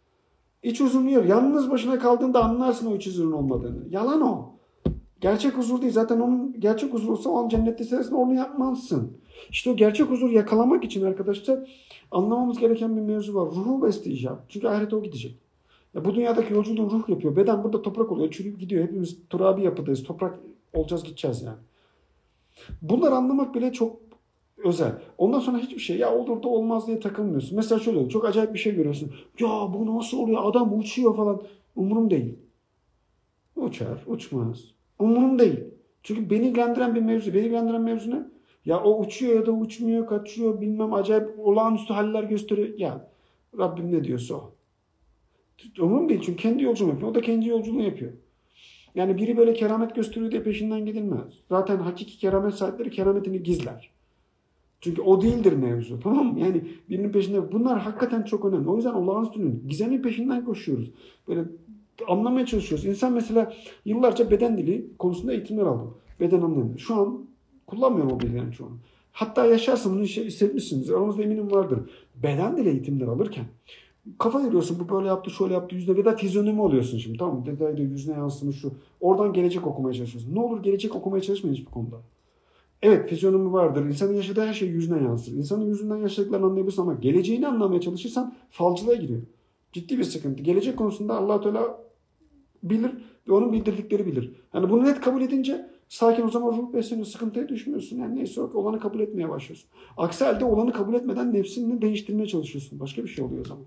İç huzurunu yer. Yalnız başına kaldığında anlarsın o iç huzurun olmadığını. Yalan o. Gerçek huzur değil. Zaten onun gerçek huzur olsa o an cennette seversin, onu yapmazsın. İşte o gerçek huzuru yakalamak için arkadaşlar anlamamız gereken bir mevzu var. Ruhu besleyeceğim. Çünkü ahirete o gidecek. Ya bu dünyadaki yolculuğu ruh yapıyor. Beden burada toprak oluyor. Çürüyüp gidiyor. Hepimiz turabi yapıdayız. Toprak olacağız, gideceğiz yani. Bunları anlamak bile çok özel. Ondan sonra hiçbir şey ya olur da olmaz diye takılmıyorsun. Mesela şöyle oluyor. Çok acayip bir şey görüyorsun. Ya bu nasıl oluyor? Adam uçuyor falan. Umurum değil. Uçar, uçmaz. Umurum değil. Çünkü beni ilgilendiren bir mevzu. Beni ilgilendiren mevzu ne? Ya o uçuyor ya da uçmuyor, kaçıyor, bilmem acayip olağanüstü haller gösteriyor. Ya Rabbim ne diyorsa o. Umurum değil. Çünkü kendi yolculuğunu yapıyor. O da kendi yolculuğunu yapıyor. Yani biri böyle keramet gösteriyor diye peşinden gidilmez. Zaten hakiki keramet sahipleri kerametini gizler. Çünkü o değildir mevzu. Tamam mı? Yani birinin peşinde. Bunlar hakikaten çok önemli. O yüzden olağanüstünün gizemin peşinden koşuyoruz. Böyle anlamaya çalışıyoruz. İnsan mesela yıllarca beden dili konusunda eğitimler aldı. Beden anlamında. Şu an kullanmıyorum o bilgilerin çoğunu. Hatta yaşarsın bunu hissetmişsiniz. Aramızda eminim vardır. Beden dili eğitimler alırken kafa yoruyorsun. Bu böyle yaptı, şöyle yaptı, yüzde ya da fizyonomi oluyorsun şimdi. Tamam mı? Detayda yüzüne yansımış şu. Oradan gelecek okumaya çalışıyorsun. Ne olur gelecek okumaya çalışmayın hiçbir konuda. Evet, fizyonomi vardır. İnsanın yaşadığı her şey yüzüne yansır. İnsanın yüzünden yaşadıklarını anlayabilirsin ama geleceğini anlamaya çalışırsan falcılığa giriyor. Ciddi bir sıkıntı. Gelecek konusunda Allah Teala bilir ve onun bildirdikleri bilir. Yani bunu net kabul edince sakin, o zaman ruh besleniyor. Sıkıntıya düşmüyorsun. Yani neyse olanı kabul etmeye başlıyorsun. Aksi halde olanı kabul etmeden nefsini değiştirmeye çalışıyorsun. Başka bir şey oluyor o zaman.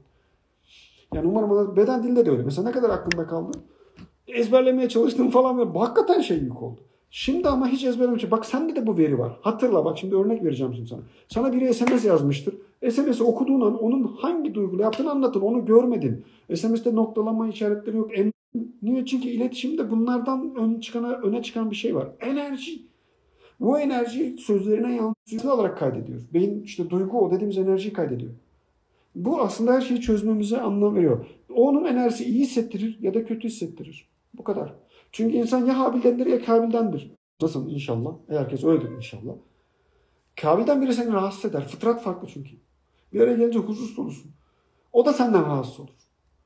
Yani umarım beden dilinde de öyle. Mesela ne kadar aklımda kaldı? Ezberlemeye çalıştım falan ve hakikaten şey yük oldu. Şimdi ama hiç ezberlememişim. Bak sende de bu veri var. Hatırla bak, şimdi örnek vereceğim şimdi sana. Sana biri SMS yazmıştır. SMS'i okuduğun an onun hangi duyguyla yaptığını anlatın. Onu görmedin. SMS'te noktalama işaretleri yok. Niye? Çünkü iletişimde bunlardan öne çıkan bir şey var. Enerji. Bu enerjiyi sözlerine yansıtıcı olarak kaydediyoruz. Beyin işte duygu o dediğimiz enerjiyi kaydediyor. Bu aslında her şeyi çözmemize anlam veriyor. Onun enerjisi iyi hissettirir ya da kötü hissettirir. Bu kadar. Çünkü insan ya Habil'dendir ya Kabil'dendir. Nasıl inşallah? Herkes öyledir inşallah. Kabil'den biri seni rahatsız eder. Fıtrat farklı çünkü. Bir araya gelince huzursuz olursun. O da senden rahatsız olur.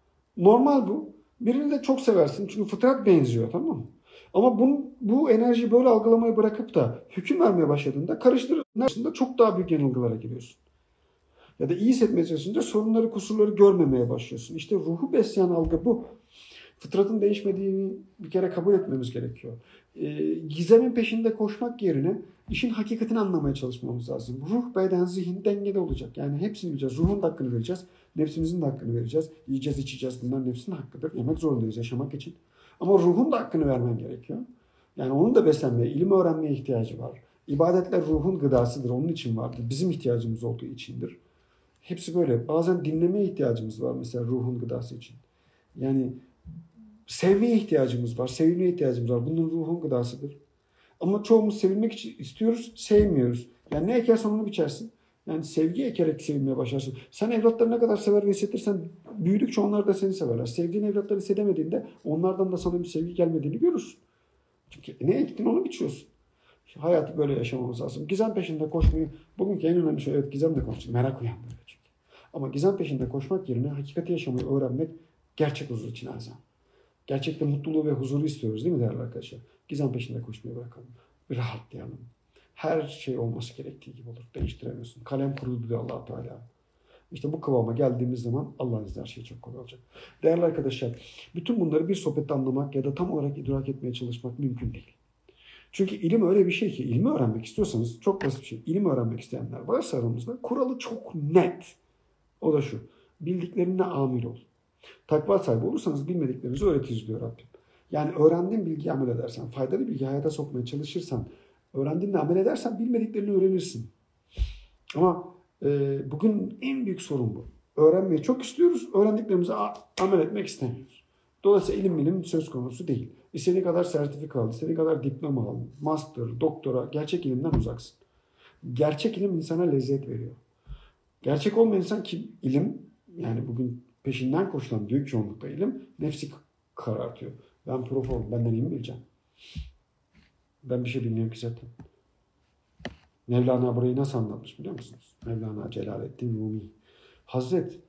Normal bu. Birini de çok seversin. Çünkü fıtrat benziyor, tamam mı? Ama bu enerjiyi böyle algılamayı bırakıp da hüküm vermeye başladığında karıştırıldığında çok daha büyük yanılgılara giriyorsun. Ya da iyi hissetmeye çalışınca sorunları, kusurları görmemeye başlıyorsun. İşte ruhu besleyen algı bu. Fıtratın değişmediğini bir kere kabul etmemiz gerekiyor. Gizemin peşinde koşmak yerine işin hakikatini anlamaya çalışmamız lazım. Ruh, beden, zihin dengede olacak. Yani hepsini bileceğiz. Ruhun da hakkını vereceğiz. Nefsimizin de hakkını vereceğiz. Yiyeceğiz, içeceğiz. Bunlar nefsin hakkıdır. Yemek zorundayız yaşamak için. Ama ruhun da hakkını vermen gerekiyor. Yani onun da beslenmeye, ilim öğrenmeye ihtiyacı var. İbadetler ruhun gıdasıdır. Onun için vardır. Bizim ihtiyacımız olduğu içindir. Hepsi böyle. Bazen dinlemeye ihtiyacımız var mesela ruhun gıdası için. Yani sevmeye ihtiyacımız var. Sevilmeye ihtiyacımız var. Bunun ruhun gıdasıdır. Ama çoğumuz sevilmek için istiyoruz, sevmiyoruz. Yani ne ekersen onu biçersin. Yani sevgi ekerek sevilmeye başlarsın. Sen evlatları ne kadar sever ve hissettirsen büyüdükçe onlar da seni severler. Sevdiğin evlatları hissedemediğinde onlardan da sana bir sevgi gelmediğini görürsün. Çünkü ne ektin onu biçiyorsun. Hayatı böyle yaşamamız lazım. Gizem peşinde koşmayı, bugünkü en önemli şey, evet, gizemle konuştuk. Merak uyandırıyor çünkü. Ama gizem peşinde koşmak yerine hakikati yaşamayı öğrenmek Gerçek huzur için her zaman. Gerçekte mutluluğu ve huzuru istiyoruz değil mi değerli arkadaşlar? Gizem peşinde koşmayı bırakalım. Bir rahatlayalım. Her şey olması gerektiği gibi olur. Değiştiremiyorsun. Kalem kurudu diyor Allah Teala. İşte bu kıvama geldiğimiz zaman Allah'ın izniyle her şey çok kolay olacak. Değerli arkadaşlar, bütün bunları bir sohbette anlamak ya da tam olarak idrak etmeye çalışmak mümkün değil. Çünkü ilim öyle bir şey ki, ilmi öğrenmek istiyorsanız çok basit bir şey. İlim öğrenmek isteyenler varsa aramızda kuralı çok net. O da şu: bildiklerine amil ol. Takva sahibi olursanız bilmediklerinizi öğretiriz diyor Rabbim. Yani öğrendiğin bilgiyi amel edersen, faydalı bilgiyi hayata sokmaya çalışırsan, öğrendiğinle amel edersen bilmediklerini öğrenirsin. Ama bugün en büyük sorun bu. Öğrenmeyi çok istiyoruz, öğrendiklerimizi amel etmek istemiyoruz. Dolayısıyla ilim söz konusu değil. İstediğin kadar sertifika al, istediğin kadar diploma al, master, doktora, gerçek ilimden uzaksın. Gerçek ilim insana lezzet veriyor. Gerçek olmayan insan ki ilim, yani bugün peşinden koşulan büyük çoğunlukta ilim, nefsi karartıyor. Ben profesörüm, benden iyi mi bileceğim? Ben bir şey bilmiyorum ki zaten. Mevlana burayı nasıl anlatmış biliyor musunuz? Mevlana Celaleddin Rumi. Hazret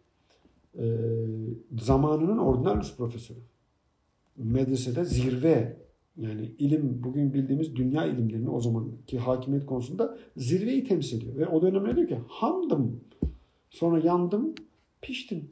zamanının ordinarius profesörü. Medresede zirve, yani ilim, bugün bildiğimiz dünya ilimlerini o zamanki hakimiyet konusunda zirveyi temsil ediyor. Ve o dönemde diyor ki hamdım, sonra yandım, piştim.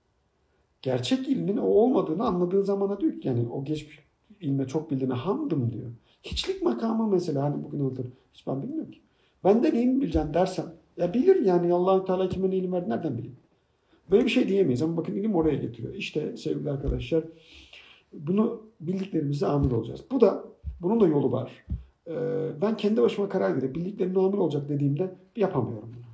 Gerçek ilmin o olmadığını anladığı zamana diyor ki, yani o geçmiş ilme çok bildiğine hamdım diyor. Hiçlik makamı mesela, hani bugün anlatır. Hiç ben bilmiyorum ki. Ben de neyi bileceğim dersem, ya bilir yani Allah-u Teala kime ne ilim verdi nereden bileyim? Böyle bir şey diyemeyiz ama bakın ilim oraya getiriyor. İşte sevgili arkadaşlar, bunu bildiklerimize amil olacağız. Bunun da yolu var. Ben kendi başıma karar verip bildiklerimle amil olacak dediğimde yapamıyorum bunu.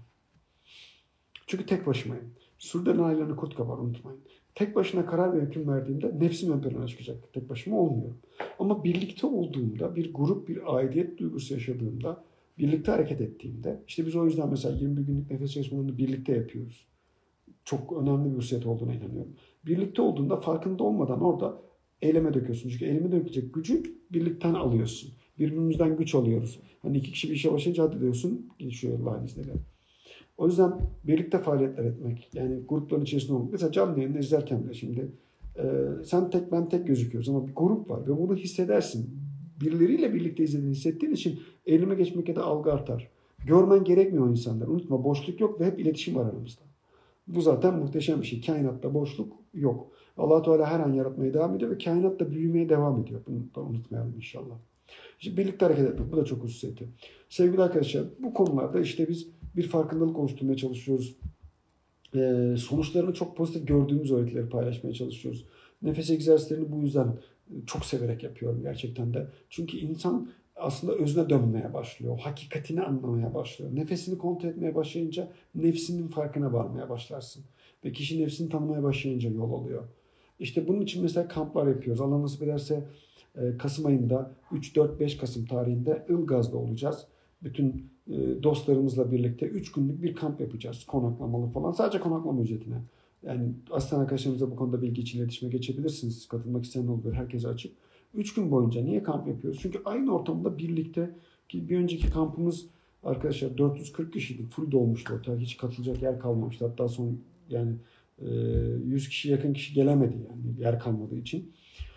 Çünkü tek başımayım. Sürüden aylarını kurt kapar, unutmayın. Tek başına karar ve hüküm verdiğimde nefsim ön plana çıkacak. Tek başıma olmuyorum. Ama birlikte olduğumda, bir grup, bir aidiyet duygusu yaşadığımda, birlikte hareket ettiğimde, işte biz o yüzden mesela 21 günlük nefes çalışmalarını birlikte yapıyoruz. Çok önemli bir hususiyet olduğuna inanıyorum. Birlikte olduğunda farkında olmadan orada eyleme döküyorsun. Çünkü eyleme dökecek gücü birlikten alıyorsun. Birbirimizden güç alıyoruz. Hani iki kişi bir işe başlayınca hadi diyorsun, geçiyor Allah'ın izniyle. O yüzden birlikte faaliyetler etmek, yani grupların içerisinde olmak. Mesela canlı yayını izlerken bile şimdi sen tek ben tek gözüküyoruz ama bir grup var ve bunu hissedersin. Birileriyle birlikte izlediğini hissettiğin için eyleme geçmek ya da algı artar. Görmen gerekmiyor insanlar. Unutma, boşluk yok ve hep iletişim var aramızda. Bu zaten muhteşem bir şey. Kainatta boşluk yok. Allah-u Teala her an yaratmaya devam ediyor ve kainat da büyümeye devam ediyor. Bunu da unutmayalım inşallah. İşte birlikte hareket etmek. Bu da çok hususiyeti. Sevgili arkadaşlar, bu konularda işte biz bir farkındalık oluşturmaya çalışıyoruz. Sonuçlarını çok pozitif gördüğümüz öğretileri paylaşmaya çalışıyoruz. Nefes egzersizlerini bu yüzden çok severek yapıyorum gerçekten de. Çünkü insan aslında özüne dönmeye başlıyor. Hakikatini anlamaya başlıyor. Nefesini kontrol etmeye başlayınca nefsinin farkına varmaya başlarsın. Ve kişi nefsini tanımaya başlayınca yol alıyor. İşte bunun için mesela kamplar yapıyoruz. Allah nasip ederse Kasım ayında 3-4-5 Kasım tarihinde Ilgaz'da olacağız. Bütün dostlarımızla birlikte 3 günlük bir kamp yapacağız. Konaklamalı falan. Sadece konaklama ücretine. Yani aslan arkadaşlarımızla bu konuda bilgi için iletişime geçebilirsiniz. Katılmak isteyen olur. Herkese açık. 3 gün boyunca niye kamp yapıyoruz? Çünkü aynı ortamda birlikte, ki bir önceki kampımız arkadaşlar 440 kişiydi. Full dolmuştu otel. Hiç katılacak yer kalmamıştı. Hatta son yani 100 kişi yakın kişi gelemedi yani yer kalmadığı için.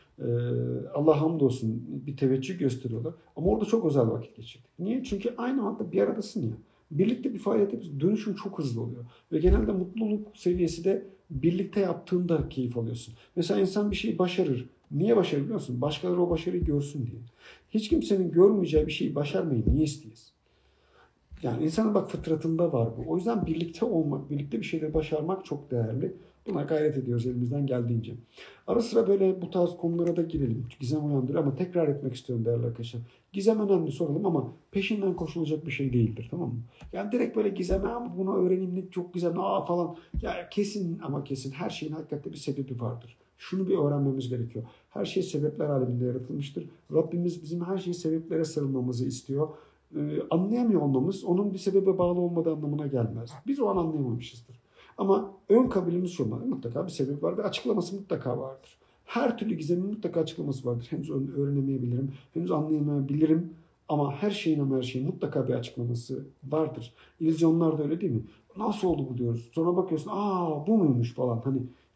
Allah hamdolsun bir teveccüh gösteriyorlar. Ama orada çok özel vakit geçirdik. Niye? Çünkü aynı anda bir aradasın ya. Birlikte bir faaliyet yapıyorsun. Dönüşüm çok hızlı oluyor. Ve genelde mutluluk seviyesi de birlikte yaptığında keyif alıyorsun. Mesela insan bir şeyi başarır. Niye başarır biliyor musun? Başkaları o başarıyı görsün diye. Hiç kimsenin görmeyeceği bir şeyi başarmayı niye isteyiz? Yani insanın bak fıtratında var bu. O yüzden birlikte olmak, birlikte bir şeyleri başarmak çok değerli. Buna gayret ediyoruz elimizden geldiğince. Ara sıra böyle bu tarz konulara da girelim. Gizem uyandırıyor ama tekrar etmek istiyorum değerli arkadaşlar. Gizem önemli soralım ama peşinden koşulacak bir şey değildir, tamam mı? Yani direkt böyle gizeme ama bunu öğreneyim ne çok gizemli falan. Ya kesin ama kesin her şeyin hakikaten bir sebebi vardır. Şunu bir öğrenmemiz gerekiyor. Her şey sebepler aleminde yaratılmıştır. Rabbimiz bizim her şeyi sebeplere sarılmamızı istiyor. Anlayamıyor olmamız onun bir sebebe bağlı olmadığı anlamına gelmez. Biz o an anlayamamışızdır. Ama ön kabulümüz şu olmalı. Mutlaka bir sebebi var ve açıklaması mutlaka vardır. Her türlü gizemin mutlaka açıklaması vardır. Henüz öğrenemeyebilirim, henüz anlayamayabilirim ama her şeyin ama her şeyin mutlaka bir açıklaması vardır. İllüzyonlar da öyle değil mi? Nasıl oldu bu diyoruz. Sonra bakıyorsun bu muymuş falan. Hani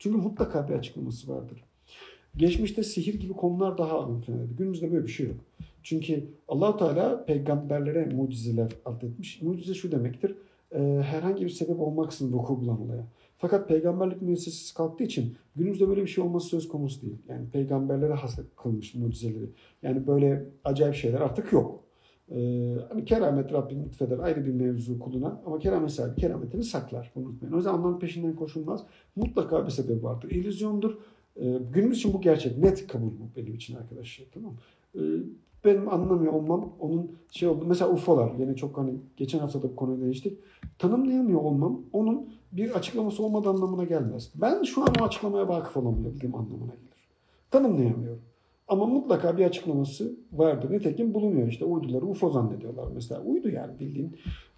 Çünkü mutlaka bir açıklaması vardır. Geçmişte sihir gibi konular daha ön plandaydı. Günümüzde böyle bir şey yok. Çünkü Allah-u Teala peygamberlere mucizeler atfetmiş. Mucize şu demektir: herhangi bir sebep olmaksızın vuku bulan olaya. Fakat peygamberlik müessesesi kalktığı için günümüzde böyle bir şey olması söz konusu değil. Yani peygamberlere has kılmış mucizeleri. Yani böyle acayip şeyler artık yok. Hani keramet Rabbim lütfeder, ayrı bir mevzu kuluna, ama keramet sahibi kerametini saklar. Bunu unutmayın. O yüzden onların peşinden koşulmaz. Mutlaka bir sebebi vardır. İllüzyondur. Günümüz için bu gerçek. Net kabul bu benim için arkadaşlar. Tamam. Benim anlamıyor olmam onun şey oldu. Mesela UFO'lar. Yine çok hani geçen hafta da bu konuyu değiştik. Tanımlayamıyor olmam onun bir açıklaması olmadığı anlamına gelmez. Ben şu an o açıklamaya vakıf olamadığım anlamına gelir. Tanımlayamıyorum. Ama mutlaka bir açıklaması vardır. Nitekim bulunuyor işte. Uyduları UFO zannediyorlar. Mesela uydu, yani bildiğin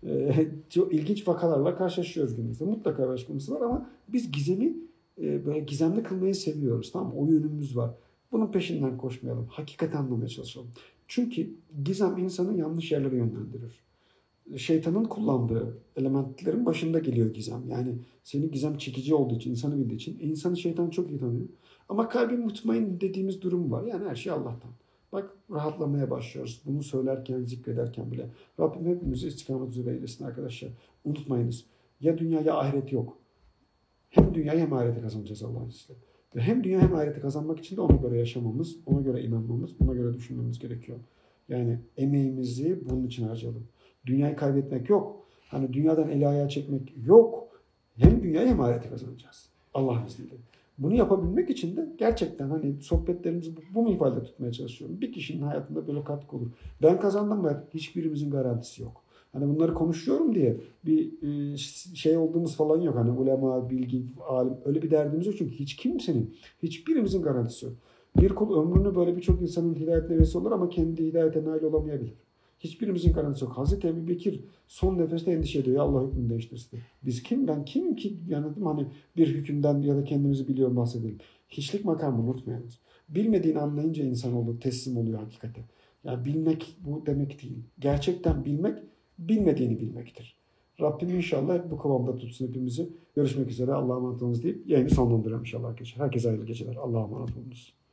çok ilginç vakalarla karşılaşıyoruz günümüzde. Mutlaka bir açıklaması var ama biz gizemi böyle gizemli kılmayı seviyoruz. Tamam mı? O yönümüz var. Bunun peşinden koşmayalım. Hakikati anlamaya çalışalım. Çünkü gizem insanı yanlış yerlere yönlendirir. Şeytanın kullandığı elementlerin başında geliyor gizem. Yani senin gizem çekici olduğu için, insanı bildiği için. İnsanı şeytan çok iyi tanıyor. Ama kalbin mutmain dediğimiz durum var. Yani her şey Allah'tan. Bak rahatlamaya başlıyoruz. Bunu söylerken, zikrederken bile. Rabbim hepimizi istikamet üzere eylesin arkadaşlar. Unutmayınız. Ya dünya ya ahiret yok. Hem dünya hem ahireti kazanacağız Allah'ın izniyle. Ve hem dünya hem ahireti kazanmak için de ona göre yaşamamız, ona göre inanmamız, ona göre düşünmemiz gerekiyor. Yani emeğimizi bunun için harcayalım. Dünyayı kaybetmek yok. Hani dünyadan eli ayağı çekmek yok. Hem dünyayı hem ahireti kazanacağız Allah'ın izniyle. Bunu yapabilmek için de gerçekten hani sohbetlerimizi bu minvalde tutmaya çalışıyorum. Bir kişinin hayatında böyle katkı olur. Ben kazandım mı? Hiçbirimizin garantisi yok. Hani bunları konuşuyorum diye bir şey olduğumuz falan yok. Hani ulema, bilgi, alim, öyle bir derdimiz yok. Çünkü hiç kimsenin, hiçbirimizin garantisi yok. Bir kul ömrünü böyle birçok insanın hidayetine vesile olur ama kendi hidayete nail olamayabilir. Hiçbirimizin garantisi yok. Hazreti Ebubekir son nefeste endişe ediyor. Ya Allah hükmünü değiştirsin. Biz kim? Ben kim ki? Yani hani bir hükümden ya da kendimizi biliyorum bahsedelim. Hiçlik makamını unutmayınız. Bilmediğini anlayınca insanoğlu teslim oluyor hakikate. Yani bilmek bu demek değil. Gerçekten bilmek, bilmediğini bilmektir. Rabbim inşallah hep bu kıvamda tutsun hepimizi. Görüşmek üzere. Allah'a emanet olunuz deyip yayını sonlandırıyorum inşallah arkadaşlar. Herkese hayırlı geceler. Allah'a emanet olunuz.